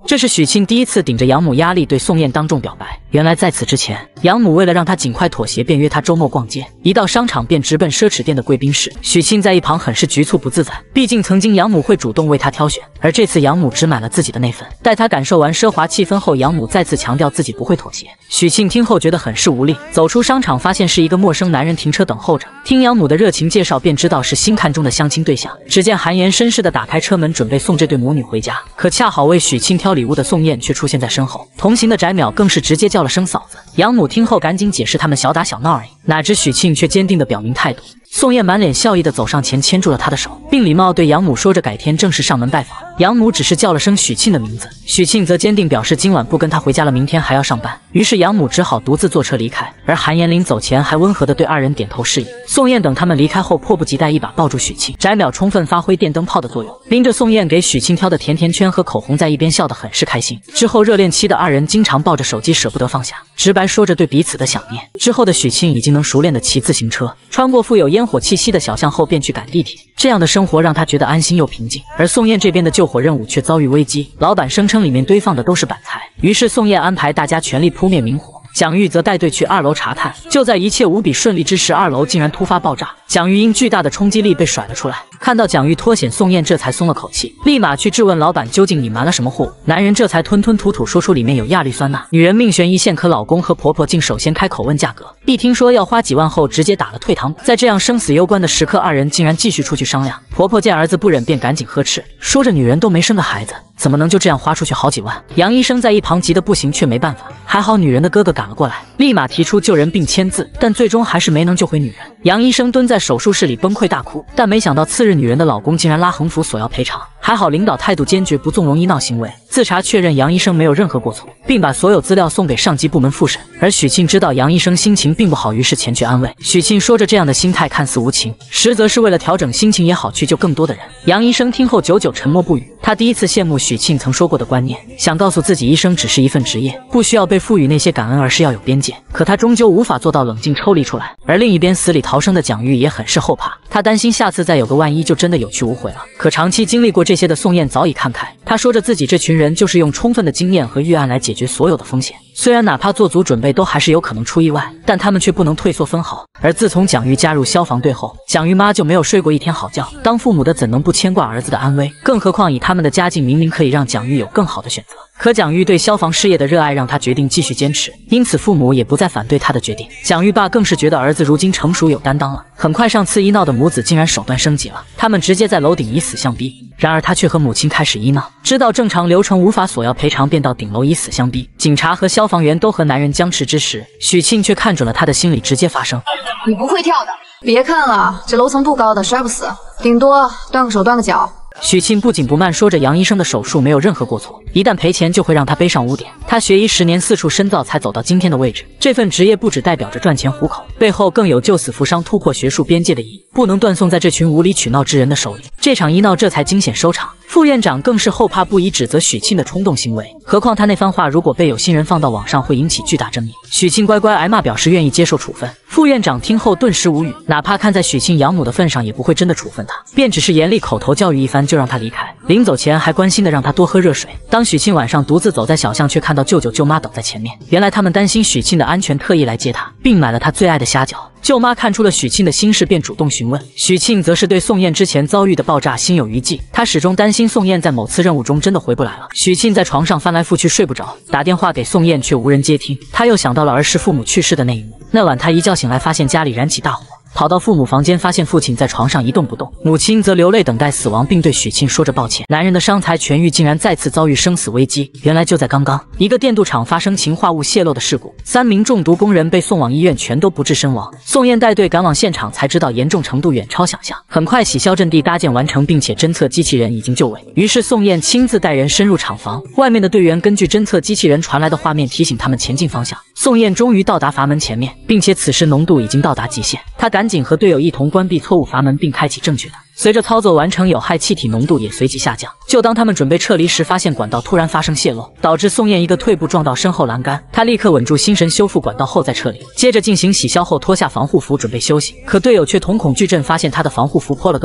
这是许沁第一次顶着养母压力对宋燕当众表白。原来在此之前，养母为了让他尽快妥协，便约他周末逛街。一到商场便直奔奢侈店的贵宾室。许沁在一旁很是局促不自在，毕竟曾经养母会主动为他挑选，而这次养母只买了自己的那份。待他感受完奢华气氛后，养母再次强调自己不会妥协。许沁听后觉得很是无力，走出商场发现是一个陌生男人停车等候着。听养母的热情介绍，便知道是新看中的相亲对象。只见韩延绅士地打开车门，准备送这对母女回家，可恰好为许沁挑礼物的宋燕却出现在身后，同行的翟淼更是直接叫了声嫂子。养母听后赶紧解释他们小打小闹而已，哪知许沁却坚定地表明态度。宋燕满脸笑意地走上前，牵住了他的手，并礼貌对养母说着改天正式上门拜访。养母只是叫了声许沁的名字，许沁则坚定表示今晚不跟他回家了，明天还要上班。于是养母只好独自坐车离开，而韩延临走前还温和地对二人点头示意。宋燕等他们离开后，迫不及待一把抱住许沁。翟淼充分发挥电灯泡的作用，拎着宋燕给许沁挑的甜甜圈和口红，在一边笑得很是开心。之后热恋期的二人经常抱着手机舍不得放下，直白说着对彼此的想念。之后的许沁已经能熟练地骑自行车，穿过富有烟火气息的小巷后便去赶地铁，这样的生活让他觉得安心又平静。而宋燕这边的救火任务却遭遇危机，老板声称里面堆放的都是板材，于是宋燕安排大家全力扑灭明火。蒋玉则带队去2楼查探，就在一切无比顺利之时，2楼竟然突发爆炸，蒋玉因巨大的冲击力被甩了出来。看到蒋玉脱险，宋燕这才松了口气，立马去质问老板究竟隐瞒了什么货物。男人这才吞吞吐吐说出里面有亚氯酸钠。女人命悬一线，可老公和婆婆竟首先开口问价格，一听说要花几万后直接打了退堂鼓。在这样生死攸关的时刻，二人竟然继续出去商量。婆婆见儿子不忍，便赶紧呵斥，说着女人都没生个孩子，怎么能就这样花出去好几万？杨医生在一旁急得不行，却没办法，还好女人的哥哥赶了过来，立马提出救人并签字，但最终还是没能救回女人。杨医生蹲在手术室里崩溃大哭，但没想到次日女人的老公竟然拉横幅索要赔偿，还好领导态度坚决，不纵容医闹行为，自查确认杨医生没有任何过错，并把所有资料送给上级部门复审。而许沁知道杨医生心情并不好，于是前去安慰。许沁说着这样的心态看似无情，实则是为了调整心情也好去救更多的人。杨医生听后久久沉默不语，他第一次羡慕许沁曾说过的观念，想告诉自己医生只是一份职业，不需要被赋予那些感恩，而是要有边界。可他终究无法做到冷静抽离出来。而另一边死里逃生的蒋玉也很是后怕，他担心下次再有个万一就真的有去无回了。可长期经历过这些的宋燕早已看开，他说着自己这群人就是用充分的经验和预案来解决所有的风险，虽然哪怕做足准备都还是有可能出意外，但他们却不能退缩分毫。而自从蒋玉加入消防队后，蒋玉妈就没有睡过一天好觉，当父母的怎能不牵挂儿子的安危？更何况以他们的家境，明明可以让蒋玉有更好的选择。可蒋玉对消防事业的热爱让他决定继续坚持，因此父母也不再反对他的决定。蒋玉爸更是觉得儿子如今成熟有担当了。很快上次医闹的母子竟然手段升级了，他们直接在楼顶以死相逼，然而他却和母亲开始医闹，知道正常流程无法索要赔偿，便到顶楼以死相逼。警察和消防员都和男人僵持之时，许沁却看准了他的心理，直接发声： 你不会跳的，别看了，这楼层不高的，摔不死，顶多断个手断个脚。 许沁不紧不慢说着杨医生的手术没有任何过错，一旦赔钱就会让他背上污点。他学医10年，四处深造才走到今天的位置，这份职业不只代表着赚钱糊口，背后更有救死扶伤、突破学术边界的意义，不能断送在这群无理取闹之人的手里。这场医闹这才惊险收场。副院长更是后怕不已，指责许沁的冲动行为，何况他那番话如果被有心人放到网上会引起巨大争议。许沁乖乖挨骂，表示愿意接受处分。副院长听后顿时无语，哪怕看在许沁养母的份上，也不会真的处分他，便只是严厉口头教育一番就让他离开。临走前还关心的让他多喝热水。当许沁晚上独自走在小巷，却看到舅舅舅妈等在前面，原来他们担心许沁的安全，特意来接他，并买了他最爱的虾饺。舅妈看出了许沁的心事，便主动询问。许沁则是对宋燕之前遭遇的爆炸心有余悸，他始终担心宋燕在某次任务中真的回不来了。许沁在床上翻来覆去睡不着，打电话给宋燕却无人接听。他又想到了儿时父母去世的那一幕，那晚他一觉醒来，发现家里燃起大火，跑到父母房间，发现父亲在床上一动不动，母亲则流泪等待死亡，并对许沁说着抱歉。男人的伤才痊愈，竟然再次遭遇生死危机。原来就在刚刚，一个电镀厂发生氰化物泄漏的事故，3名中毒工人被送往医院，全都不治身亡。宋燕带队赶往现场，才知道严重程度远超想象。很快洗消阵地搭建完成，并且侦测机器人已经就位。于是宋燕亲自带人深入厂房，外面的队员根据侦测机器人传来的画面提醒他们前进方向。宋燕终于到达阀门前面，并且此时浓度已经到达极限，他赶紧和队友一同关闭错误阀门，并开启正确的。随着操作完成，有害气体浓度也随即下降。就当他们准备撤离时，发现管道突然发生泄漏，导致宋燕一个退步撞到身后栏杆。他立刻稳住心神，修复管道后再撤离，接着进行洗消后脱下防护服准备休息。可队友却瞳孔巨震，发现他的防护服破了个口子。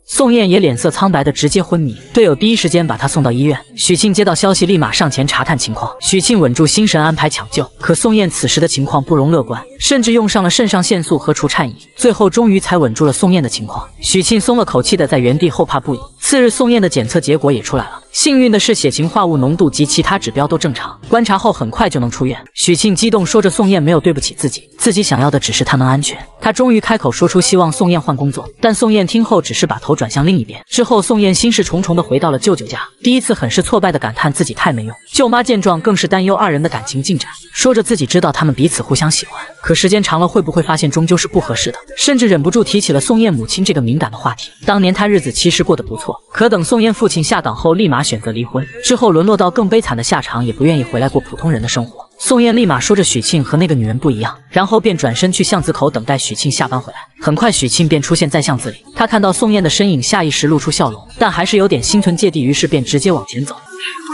宋燕也脸色苍白的直接昏迷，队友第一时间把她送到医院。许沁接到消息，立马上前查探情况。许沁稳住心神，安排抢救。可宋燕此时的情况不容乐观，甚至用上了肾上腺素和除颤仪，最后终于才稳住了宋燕的情况。许沁松了口气的在原地后怕不已。次日，宋燕的检测结果也出来了。幸运的是，血氰化物浓度及其他指标都正常，观察后很快就能出院。许沁激动说着宋燕没有对不起自己，自己想要的只是她能安全。她终于开口说出希望宋燕换工作，但宋燕听后只是把头转向另一边。之后，宋燕心事重重的回到了舅舅家，第一次很是挫败的感叹自己太没用。舅妈见状更是担忧二人的感情进展，说着自己知道他们彼此互相喜欢，可时间长了会不会发现终究是不合适的，甚至忍不住提起了宋燕母亲这个敏感的话题。当年她日子其实过得不错，可等宋燕父亲下岗后，立马选择离婚，之后沦落到更悲惨的下场，也不愿意回来过普通人的生活。宋燕立马说着许沁和那个女人不一样，然后便转身去巷子口等待许沁下班回来。很快许沁便出现在巷子里，他看到宋燕的身影，下意识露出笑容，但还是有点心存芥蒂，于是便直接往前走。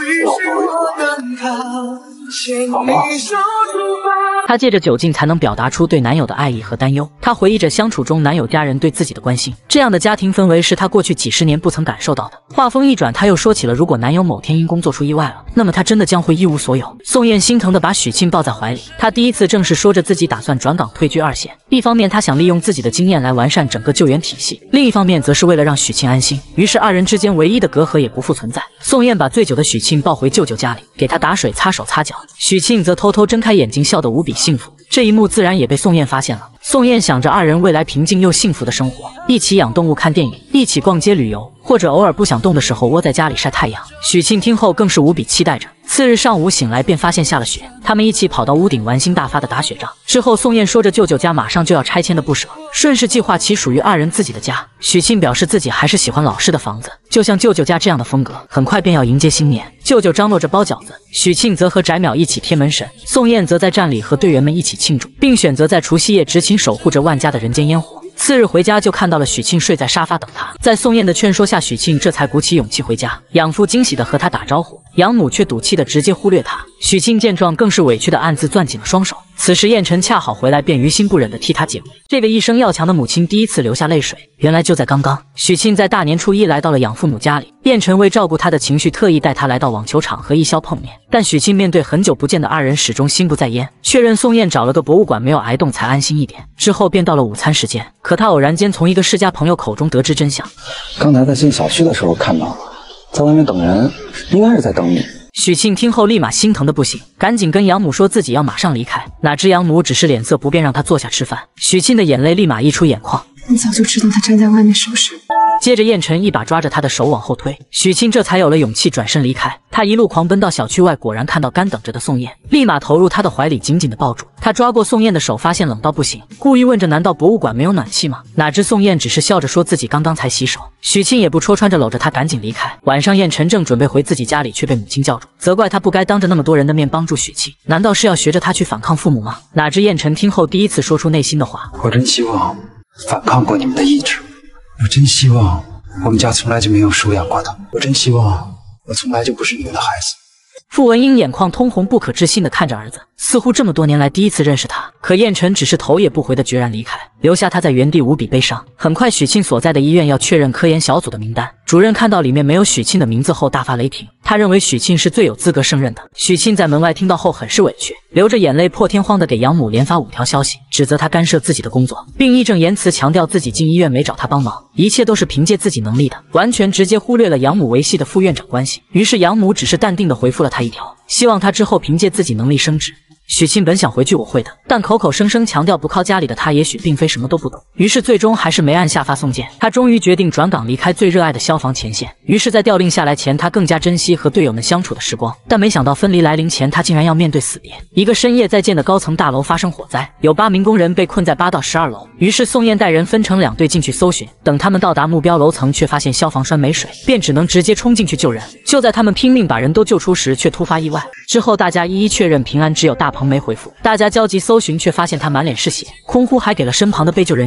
她借着酒劲才能表达出对男友的爱意和担忧。她回忆着相处中男友家人对自己的关心，这样的家庭氛围是她过去几十年不曾感受到的。话锋一转，她又说起了如果男友某天因工作出意外了，那么她真的将会一无所有。宋燕心疼地把许沁抱在怀里，她第一次正式说着自己打算转岗退居二线。一方面她想利用自己的经验来完善整个救援体系，另一方面则是为了让许沁安心。于是二人之间唯一的隔阂也不复存在。宋燕把醉酒的许沁抱回舅舅家里，给他打水擦手擦脚，许沁则偷偷睁开眼睛，笑得无比幸福。这一幕自然也被宋燕发现了。宋燕想着二人未来平静又幸福的生活，一起养动物、看电影，一起逛街旅游，或者偶尔不想动的时候窝在家里晒太阳。许沁听后更是无比期待着。次日上午醒来便发现下了雪，他们一起跑到屋顶玩心大发的打雪仗。之后宋燕说着舅舅家马上就要拆迁的不舍，顺势计划起属于二人自己的家。许沁表示自己还是喜欢老式的房子，就像舅舅家这样的风格。很快便要迎接新年，舅舅张罗着包饺子，许沁则和翟淼一起贴门神，宋燕则在站里和队员们一起庆祝，并选择在除夕夜执勤守护着万家的人间烟火。次日回家就看到了许沁睡在沙发等他，在宋燕的劝说下，许沁这才鼓起勇气回家。养父惊喜的和他打招呼，养母却赌气的直接忽略他。许沁见状更是委屈的暗自攥紧了双手。此时燕晨恰好回来，便于心不忍的替他解围。这位一生要强的母亲第一次流下泪水，原来就在刚刚。许沁在大年初一来到了养父母家里，燕晨为照顾他的情绪，特意带他来到网球场和一霄碰面。但许沁面对很久不见的二人，始终心不在焉，确认宋燕找了个博物馆没有挨冻才安心一点。之后便到了午餐时间，可他偶然间从一个世家朋友口中得知真相。 刚才在进小区的时候看到了，在外面等人，应该是在等你。 许沁听后立马心疼的不行，赶紧跟养母说自己要马上离开，哪知养母只是脸色不变，让他坐下吃饭。许沁的眼泪立马溢出眼眶。 你早就知道他站在外面是不是？ 接着燕晨一把抓着他的手往后推，许沁这才有了勇气转身离开。他一路狂奔到小区外，果然看到干等着的宋燕，立马投入他的怀里，紧紧的抱住。他抓过宋燕的手，发现冷到不行，故意问着难道博物馆没有暖气吗？哪知宋燕只是笑着说自己刚刚才洗手。许沁也不戳穿着搂着他赶紧离开。晚上燕晨正准备回自己家里，却被母亲叫住，责怪他不该当着那么多人的面帮助许沁，难道是要学着他去反抗父母吗？哪知燕晨听后第一次说出内心的话， 我真希望反抗过你们的意志，我真希望我们家从来就没有收养过他，我真希望我从来就不是你们的孩子。 傅文英眼眶通红，不可置信地看着儿子，似乎这么多年来第一次认识他。可燕晨只是头也不回地决然离开，留下他在原地无比悲伤。很快许沁所在的医院要确认科研小组的名单，主任看到里面没有许沁的名字后大发雷霆，他认为许沁是最有资格胜任的。许沁在门外听到后很是委屈，流着眼泪破天荒地给养母连发5条消息，指责他干涉自己的工作，并义正言辞强调自己进医院没找他帮忙，一切都是凭借自己能力的，完全直接忽略了养母维系的副院长关系。于是养母只是淡定地回复了他一条，希望他之后凭借自己能力升职。许沁本想回句我会的，但口口声声强调不靠家里的他也许并非什么都不懂，于是最终还是没按下发送键。他终于决定转岗离开最热爱的消防前线。于是在调令下来前，他更加珍惜和队友们相处的时光，但没想到分离来临前，他竟然要面对死别。一个深夜在建的高层大楼发生火灾，有8名工人被困在8到12楼。于是宋燕带人分成2队进去搜寻，等他们到达目标楼层，却发现消防栓没水，便只能直接冲进去救人。就在他们拼命把人都救出时，却突发意外。之后大家一一确认平安，只有大鹏没回复。大家焦急搜寻，却发现他满脸是血，空呼还给了身旁的被救人员。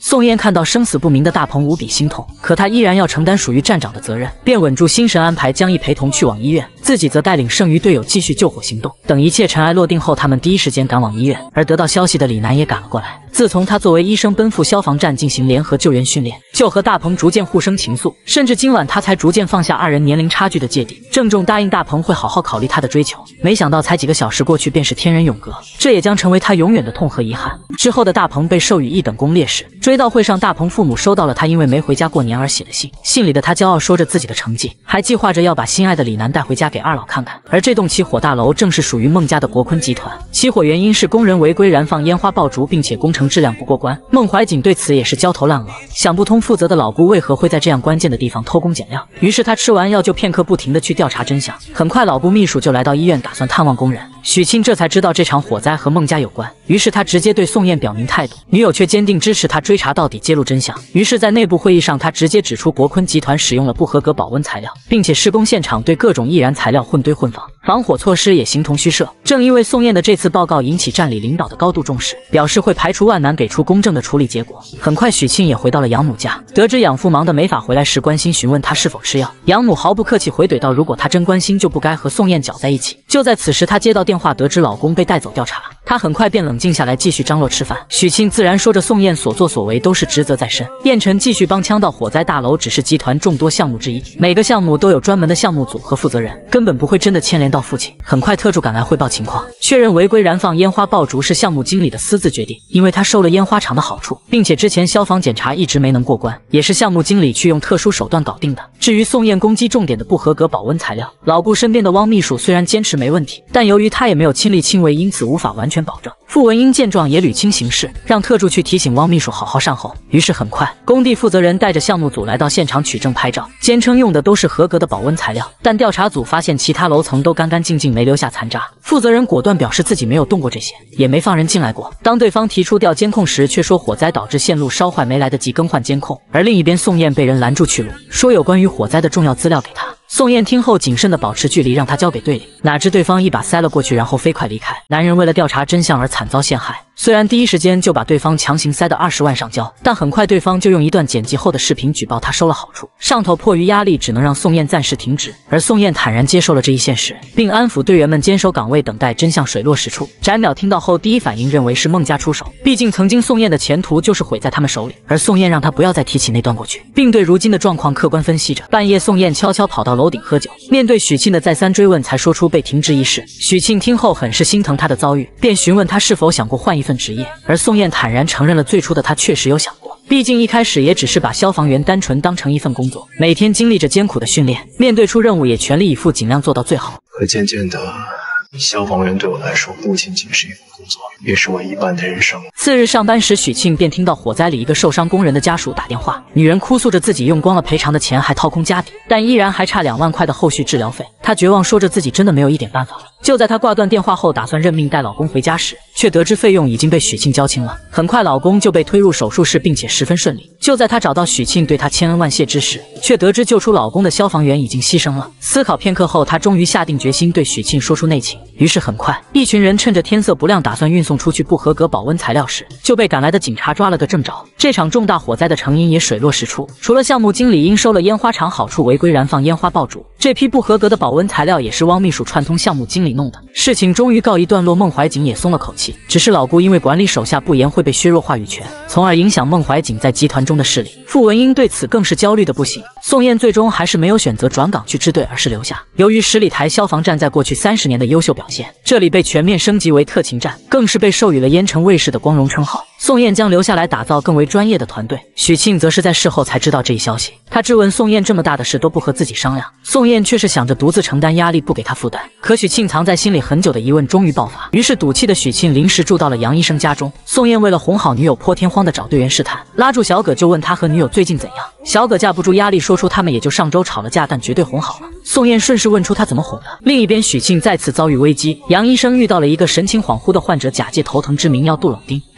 宋燕看到生死不明的大鹏无比心痛，可她依然要承担属于站长的责任，便稳住心神安排江毅陪同去往医院，自己则带领剩余队友继续救火行动。等一切尘埃落定后，他们第一时间赶往医院，而得到消息的李楠也赶了过来。自从他作为医生奔赴消防站进行联合救援训练，就和大鹏逐渐互生情愫，甚至今晚他才逐渐放下二人年龄差距的芥蒂，郑重答应大鹏会好好考虑他的追求。没想到才几个小时过去，便是天人永隔，这也将成为他永远的痛和遗憾。之后的大鹏被授予一等功烈士。追悼会上，大鹏父母收到了他因为没回家过年而写的信，信里的他骄傲说着自己的成绩，还计划着要把心爱的李楠带回家给二老看看。而这栋起火大楼正是属于孟家的国坤集团，起火原因是工人违规燃放烟花爆竹，并且工程质量不过关。孟怀瑾对此也是焦头烂额，想不通负责的老姑为何会在这样关键的地方偷工减料。于是他吃完药就片刻不停地去调查真相。很快老姑秘书就来到医院打算探望工人，许沁这才知道这场火灾和孟家有关，于是他直接对宋燕表明态度，女友却坚定支持他追查到底，揭露真相。于是在内部会议上，他直接指出国坤集团使用了不合格保温材料，并且施工现场对各种易燃材料混堆混放，防火措施也形同虚设。正因为宋燕的这次报告引起站里领导的高度重视，表示会排除万难给出公正的处理结果。很快许沁也回到了养母家，得知养父忙得没法回来时，关心询问他是否吃药。养母毫不客气回怼道，如果他真关心就不该和宋燕搅在一起。就在此时，他接到电话，得知老公被带走调查，他很快便冷静下来，继续张罗吃饭。许沁自然说着宋燕所作所为都是职责在身，燕晨继续帮腔道，火灾大楼只是集团众多项目之一，每个项目都有专门的项目组和负责人，根本不会真的牵连到父亲。很快特助赶来汇报情况，确认违规燃放烟花爆竹是项目经理的私自决定，因为他收了烟花厂的好处，并且之前消防检查一直没能过关，也是项目经理去用特殊手段搞定的。至于宋燕攻击重点的不合格保温材料，老顾身边的汪秘书虽然坚持没问题，但由于他也没有亲力亲为，因此无法完全保证。傅文英见状也捋清形势，让特助去提醒汪秘书好好善后。于是很快，工地负责人带着项目组来到现场取证拍照，坚称用的都是合格的保温材料，但调查组发现其他楼层都干干净净，没留下残渣。负责人果断表示自己没有动过这些，也没放人进来过。当对方提出调监控时，却说火灾导致线路烧坏，没来得及更换监控。而另一边，宋燕被人拦住去路，说有关于火灾的重要资料给他。宋燕听后谨慎地保持距离，让他交给队里，哪知对方一把塞了过去，然后飞快离开。男人为了调查真相而惨遭陷害，虽然第一时间就把对方强行塞的20万上交，但很快对方就用一段剪辑后的视频举报他收了好处。上头迫于压力，只能让宋燕暂时停职，而宋燕坦然接受了这一现实，并安抚队员们坚守岗位，等待真相水落石出。翟淼听到后，第一反应认为是孟家出手，毕竟曾经宋燕的前途就是毁在他们手里，而宋燕让他不要再提起那段过去，并对如今的状况客观分析着。半夜，宋燕悄悄跑到楼顶喝酒，面对许沁的再三追问，才说出被停职一事。许沁听后很是心疼他的遭遇，便询问他是否想过换一份职业，而宋燕坦然承认了最初的他确实有想过，毕竟一开始也只是把消防员单纯当成一份工作，每天经历着艰苦的训练，面对出任务也全力以赴，尽量做到最好。 可渐渐的，消防员对我来说不仅仅是一份工作，也是我一半的人生。 次日上班时，许沁便听到火灾里一个受伤工人的家属打电话，女人哭诉着自己用光了赔偿的钱，还掏空家底，但依然还差2万块的后续治疗费。她绝望说着自己真的没有一点办法了。就在她挂断电话后，打算认命带老公回家时，却得知费用已经被许沁交清了。很快，老公就被推入手术室，并且十分顺利。就在她找到许沁对她千恩万谢之时，却得知救出老公的消防员已经牺牲了。思考片刻后，她终于下定决心对许沁说出内情。于是很快，一群人趁着天色不亮打算运送出去不合格保温材料时，就被赶来的警察抓了个正着。这场重大火灾的成因也水落石出，除了项目经理因收了烟花厂好处违规燃放烟花爆竹，这批不合格的保温材料也是汪秘书串通项目经理弄的。事情终于告一段落，孟怀瑾也松了口气。只是老顾因为管理手下不严会被削弱话语权，从而影响孟怀瑾在集团中的势力。傅文英对此更是焦虑的不行。宋燕最终还是没有选择转岗去支队，而是留下。由于十里台消防站在过去30年的优秀表现，这里被全面升级为特勤站，更是被授予了烟尘卫士的光荣称号。宋燕将留下来打造更为专业的团队，许沁则是在事后才知道这一消息。他质问宋燕这么大的事都不和自己商量，宋燕却是想着独自承担压力，不给他负担。可许沁藏在心里很久的疑问终于爆发，于是赌气的许沁临时住到了杨医生家中。宋燕为了哄好女友，破天荒的找队员试探，拉住小葛就问他和女友最近怎样。小葛架不住压力，说出他们也就上周吵了架，但绝对哄好了。宋燕顺势问出他怎么哄的。另一边，许沁再次遭遇危机，杨医生遇到了一个神情恍惚的患者，假借头疼之名要杜冷丁。然而这种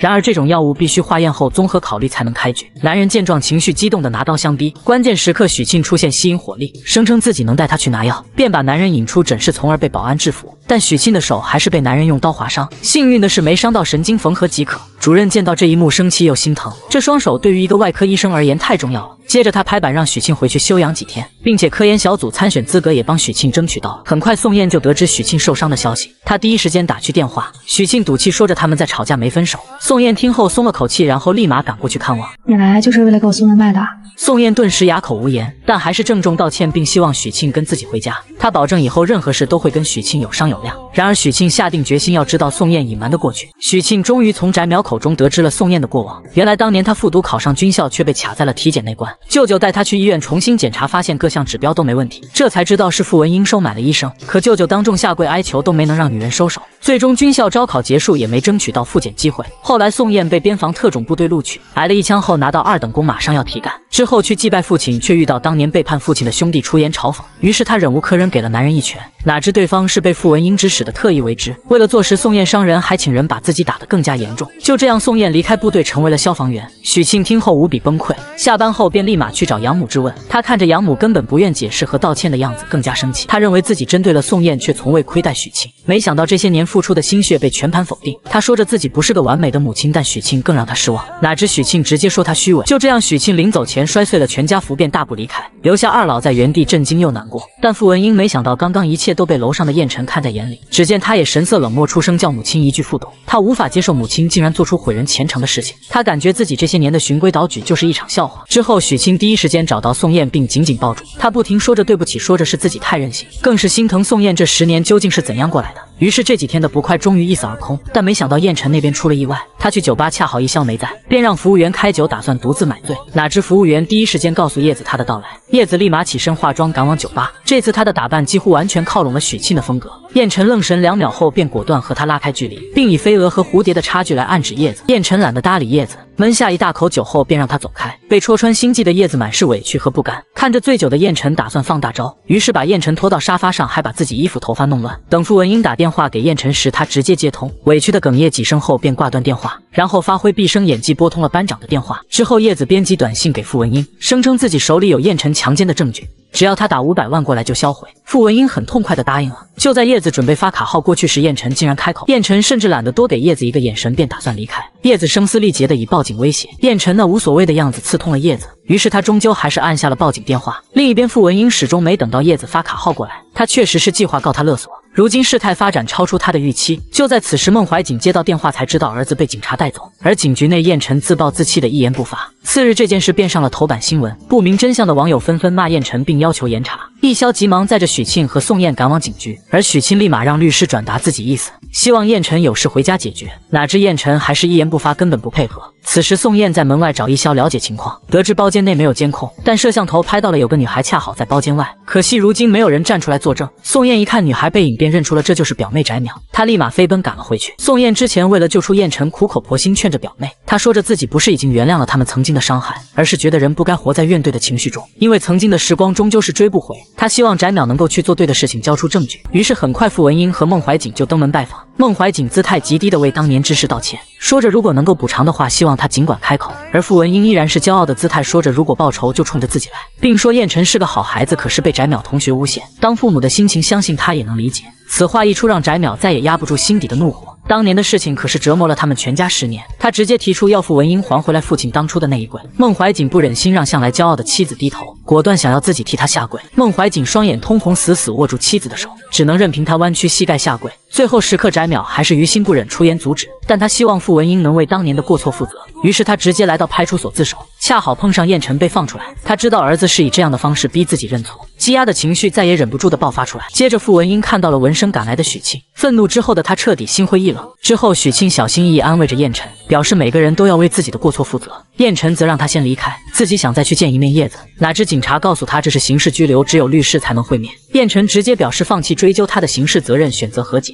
药物必须化验后综合考虑才能开具。男人见状，情绪激动的拿刀相逼。关键时刻，许沁出现吸引火力，声称自己能带他去拿药，便把男人引出诊室，从而被保安制服。但许沁的手还是被男人用刀划伤，幸运的是没伤到神经，缝合即可。主任见到这一幕，生气又心疼，这双手对于一个外科医生而言太重要了。接着他拍板让许沁回去休养几天，并且科研小组参选资格也帮许沁争取到了。很快宋燕就得知许沁受伤的消息，她第一时间打去电话。许沁赌气说着他们在吵架没分手。宋燕听后松了口气，然后立马赶过去看望。 你来就是为了给我送外卖的？ 宋燕顿时哑口无言，但还是郑重道歉，并希望许沁跟自己回家。她保证以后任何事都会跟许沁有商有量。然而许沁下定决心要知道宋燕隐瞒的过去。许沁终于从翟淼口中得知了宋燕的过往。原来当年她复读考上军校，却被卡在了体检那关。舅舅带她去医院重新检查，发现各项指标都没问题，这才知道是傅文英收买了医生。可舅舅当众下跪哀求都没能让女人收手。最终军校招考结束，也没争取到复检机会。后来宋燕被边防特种部队录取，挨了一枪后拿到2等功，马上要提干。之后去祭拜父亲，却遇到当年背叛父亲的兄弟出言嘲讽，于是他忍无可忍，给了男人一拳。哪知对方是被傅文英指使的，特意为之。为了坐实宋燕伤人，还请人把自己打得更加严重。就这样，宋燕离开部队，成为了消防员。许沁听后无比崩溃，下班后便立马去找养母质问。他看着养母根本不愿解释和道歉的样子，更加生气。他认为自己针对了宋燕，却从未亏待许沁。没想到这些年付出的心血被全盘否定。他说着自己不是个完美的母亲，但许沁更让他失望。哪知许沁直接说他虚伪。就这样，许沁临走前摔碎了全家福，便大步离开，留下二老在原地震惊又难过。但傅文英没想到，刚刚一切都被楼上的燕晨看在眼里。只见他也神色冷漠，出声叫母亲一句复读。他无法接受母亲竟然做出毁人前程的事情，他感觉自己这些年的循规蹈矩就是一场笑话。之后许沁第一时间找到宋燕，并紧紧抱住她，不停说着对不起，说着是自己太任性，更是心疼宋燕这10年究竟是怎样过来的。于是这几天的不快终于一扫而空。但没想到燕晨那边出了意外，他去酒吧恰好一宵没在，便让服务员开酒，打算独自买醉。哪知服务员第一时间告诉叶子他的到来，叶子立马起身化妆赶往酒吧。这次她的打扮几乎完全靠拢了许沁的风格。燕晨愣神2秒后，便果断和他拉开距离，并以飞蛾和蝴蝶的差距来暗指叶子。燕晨懒得搭理叶子，闷下一大口酒后便让他走开。被戳穿心计的叶子满是委屈和不甘，看着醉酒的燕晨打算放大招，于是把燕晨拖到沙发上，还把自己衣服头发弄乱。等傅文英打电话给燕晨时，他直接接通，委屈的哽咽几声后便挂断电话，然后发挥毕生演技拨通了班长的电话。之后叶子编辑短信给傅文英，声称自己手里有燕晨强奸的证据，只要他打500万过来就销毁。傅文英很痛快地答应了。就在叶子准备发卡号过去时，燕晨竟然开口。燕晨甚至懒得多给叶子一个眼神，便打算离开。叶子声嘶力竭地以报警威胁。燕晨那无所谓的样子刺痛了叶子，于是他终究还是按下了报警电话。另一边，傅文英始终没等到叶子发卡号过来，他确实是计划告他勒索。如今事态发展超出他的预期，就在此时，孟怀瑾接到电话才知道儿子被警察带走，而警局内燕晨自暴自弃的一言不发。次日，这件事便上了头版新闻，不明真相的网友纷纷骂燕晨，并要求严查。易潇急忙载着许沁和宋燕赶往警局，而许沁立马让律师转达自己意思，希望燕晨有事回家解决。哪知燕晨还是一言不发，根本不配合。此时宋燕在门外找易潇了解情况，得知包间内没有监控，但摄像头拍到了有个女孩恰好在包间外，可惜如今没有人站出来作证。宋燕一看女孩背影，便认出了这就是表妹翟淼，她立马飞奔赶了回去。宋燕之前为了救出燕晨，苦口婆心劝着表妹，她说着自己不是已经原谅了他们曾经的伤害，而是觉得人不该活在怨怼的情绪中，因为曾经的时光终究是追不回。她希望翟淼能够去做对的事情，交出证据。于是很快傅文英和孟怀瑾就登门拜访。孟怀瑾姿态极低地为当年之事道歉，说着如果能够补偿的话，希望他尽管开口。而傅文英依然是骄傲的姿态，说着如果报仇就冲着自己来，并说燕晨是个好孩子，可是被翟淼同学诬陷，当父母的心情相信他也能理解。此话一出，让翟淼再也压不住心底的怒火。当年的事情可是折磨了他们全家10年，他直接提出要傅文英还回来父亲当初的那一跪。孟怀瑾不忍心让向来骄傲的妻子低头，果断想要自己替他下跪。孟怀瑾双眼通红，死死握住妻子的手，只能任凭他弯曲膝盖下跪。最后时刻，翟淼还是于心不忍，出言阻止，但他希望傅文英能为当年的过错负责，于是他直接来到派出所自首。恰好碰上燕晨被放出来，他知道儿子是以这样的方式逼自己认错，积压的情绪再也忍不住的爆发出来。接着傅文英看到了闻声赶来的许沁，愤怒之后的他彻底心灰意冷。之后许沁小心翼翼安慰着燕晨，表示每个人都要为自己的过错负责。燕晨则让他先离开，自己想再去见一面叶子。哪知警察告诉他这是刑事拘留，只有律师才能会面。燕晨直接表示放弃追究他的刑事责任，选择和解。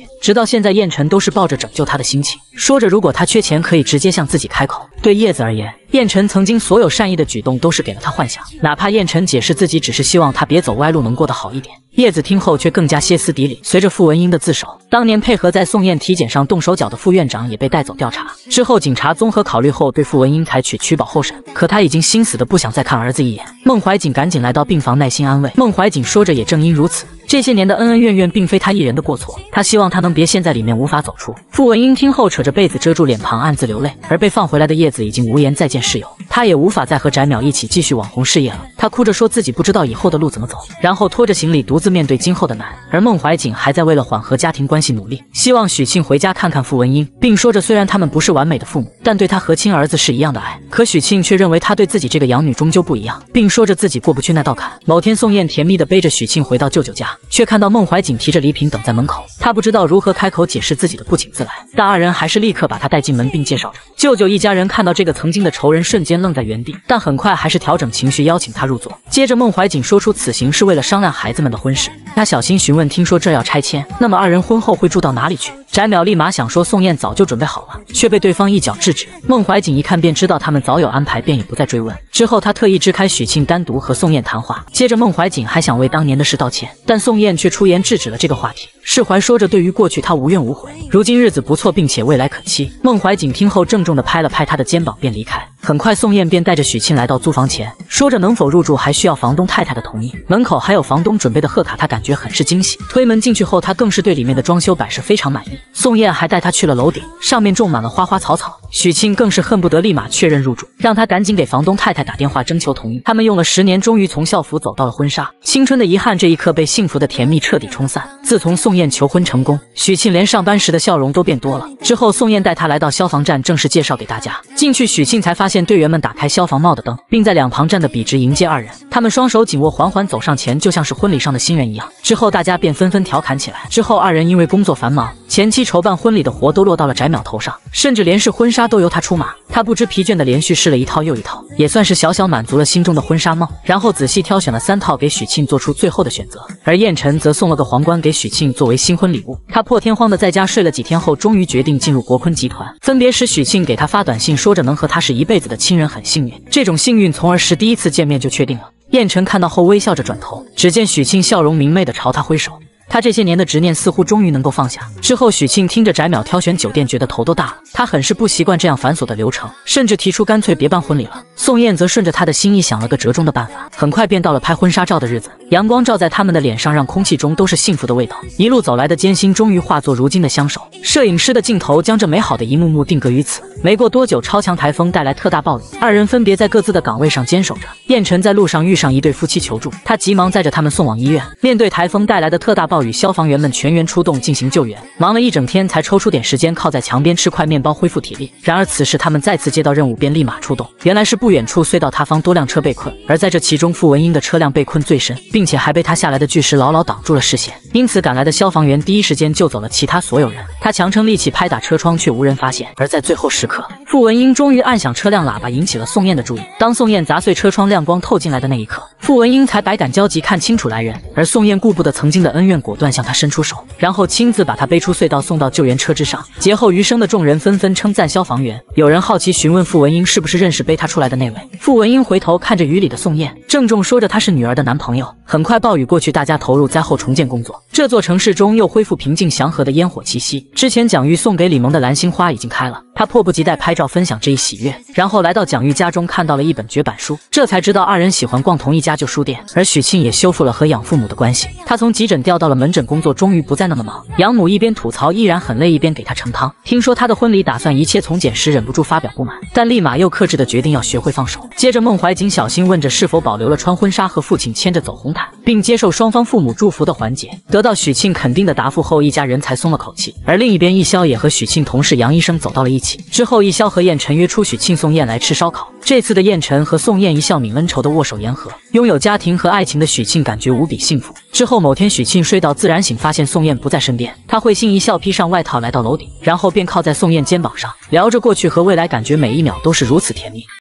直到现在，燕晨都是抱着拯救他的心情，说着如果他缺钱可以直接向自己开口。对叶子而言，燕晨曾经所有善意的举动都是给了他幻想，哪怕燕晨解释自己只是希望他别走歪路，能过得好一点。叶子听后却更加歇斯底里。随着傅文英的自首，当年配合在宋燕体检上动手脚的副院长也被带走调查。之后警察综合考虑后对傅文英采取取保候审，可他已经心死的不想再看儿子一眼。孟怀瑾赶紧来到病房耐心安慰。孟怀瑾说着，也正因如此，这些年的恩恩怨怨并非他一人的过错，他希望他能别陷在里面无法走出。傅文英听后扯着被子遮住脸庞暗自流泪，而被放回来的叶子已经无颜再见室友，他也无法再和翟淼一起继续网红事业了。他哭着说自己不知道以后的路怎么走，然后拖着行李独自面对今后的难。而孟怀瑾还在为了缓和家庭关系努力，希望许庆回家看看傅文英，并说着虽然他们不是完美的父母，但对他和亲儿子是一样的爱。可许庆却认为他对自己这个养女终究不一样，并说着自己过不去那道坎。某天，宋燕甜蜜地背着许庆回到舅舅家，却看到孟怀瑾提着礼品等在门口，他不知道如何开口解释自己的不请自来，但二人还是立刻把他带进门，并介绍着舅舅一家人。看到这个曾经的仇人，瞬间愣在原地，但很快还是调整情绪，邀请他入座。接着孟怀瑾说出此行是为了商量孩子们的婚事，他小心询问，听说这要拆迁，那么二人婚后会住到哪里去？翟淼立马想说宋燕早就准备好了，却被对方一脚制止。孟怀瑾一看便知道他们早有安排，便也不再追问。之后他特意支开许庆单独和宋燕谈话，接着孟怀瑾还想为当年的事道歉，但宋燕却出言制止了这个话题，释怀说着对于过去他无怨无悔，如今日子不错，并且未来可期。孟怀瑾听后郑重地拍了拍他的肩膀便离开。很快宋燕便带着许庆来到租房前，说着能否入住还需要房东太太的同意，门口还有房东准备的贺卡，他感觉很是惊喜。推门进去后，他更是对里面的装修摆设非常满意。宋燕还带他去了楼顶，上面种满了花花草草，许庆更是恨不得立马确认入住，让他赶紧给房东太太打电话征求同意。他们用了10年，终于从校服走到了婚纱，青春的遗憾这一刻被幸福的甜蜜彻底冲散。自从宋燕求婚成功，许庆连上班时的笑容都变多了。之后宋燕带他来到消防站，正式介绍给大家。进去许庆才发现队员们打开消防帽的灯，并在两旁站得笔直迎接二人。他们双手紧握，缓缓走上前，就像是婚礼上的新人一样。之后大家便纷纷调侃起来。之后二人因为工作繁忙，前期筹办婚礼的活都落到了翟淼头上，甚至连试婚纱都由他出马。他不知疲倦地连续试了一套又一套，也算是小小满足了心中的婚纱梦。然后仔细挑选了3套给许庆做出最后的选择。而燕晨则送了个皇冠给许庆作为新婚礼物。他破天荒的在家睡了几天后，终于决定进入国坤集团。分别时，许庆给他发短信，说着能和他是一辈子的亲人很幸运，这种幸运从儿时第一次见面就确定了。燕晨看到后微笑着转头，只见许庆笑容明媚地朝他挥手。他这些年的执念似乎终于能够放下。之后许庆听着翟淼挑选酒店，觉得头都大了。他很是不习惯这样繁琐的流程，甚至提出干脆别办婚礼了。宋燕则顺着他的心意想了个折中的办法。很快便到了拍婚纱照的日子，阳光照在他们的脸上，让空气中都是幸福的味道。一路走来的艰辛终于化作如今的相守。摄影师的镜头将这美好的一幕幕定格于此。没过多久，超强台风带来特大暴雨，二人分别在各自的岗位上坚守着。燕晨在路上遇上一对夫妻求助，他急忙载着他们送往医院。面对台风带来的特大暴雨，消防员们全员出动进行救援，忙了一整天才抽出点时间靠在墙边吃块面包恢复体力。然而此时他们再次接到任务，便立马出动。原来是不远处隧道塌方，多辆车被困，而在这其中傅文英的车辆被困最深，并且还被他下来的巨石牢牢挡住了视线。因此赶来的消防员第一时间救走了其他所有人。他强撑力气拍打车窗，却无人发现。而在最后时刻，傅文英终于按响车辆喇叭，引起了宋燕的注意。当宋燕砸碎车窗，亮光透进来的那一刻，傅文英才百感交集看清楚来人。而宋燕顾不得曾经的恩怨，果断向他伸出手，然后亲自把他背出隧道，送到救援车之上。劫后余生的众人纷纷称赞消防员，有人好奇询问傅文英是不是认识背他出来的那位。傅文英回头看着雨里的宋燕，郑重说着他是女儿的男朋友。很快暴雨过去，大家投入灾后重建工作，这座城市中又恢复平静祥和的烟火气息。之前蒋玉送给李萌的蓝心花已经开了，他迫不及待拍照分享这一喜悦。然后来到蒋玉家中，看到了一本绝版书，这才知道二人喜欢逛同一家旧书店。而许庆也修复了和养父母的关系，他从急诊调到了门诊工作，终于不再那么忙。养母一边吐槽依然很累，一边给他盛汤。听说他的婚礼打算一切从简时，忍不住发表不满，但立马又克制的决定要学会放手。接着孟怀瑾小心问着是否保留了穿婚纱和父亲牵着走红毯，并接受双方父母祝福的环节。得到许庆肯定的答复后，一家人才松了口气。而另一边，易潇也和许庆同事杨医生走到了一起。之后易潇和燕晨约出许庆、宋燕来吃烧烤。这次的燕晨和宋燕一笑泯恩仇的握手言和，拥有家庭和爱情的许庆感觉无比幸福。之后某天许庆睡到自然醒，发现宋燕不在身边，他会心一笑，披上外套来到楼顶，然后便靠在宋燕肩膀上，聊着过去和未来，感觉每一秒都是如此甜蜜。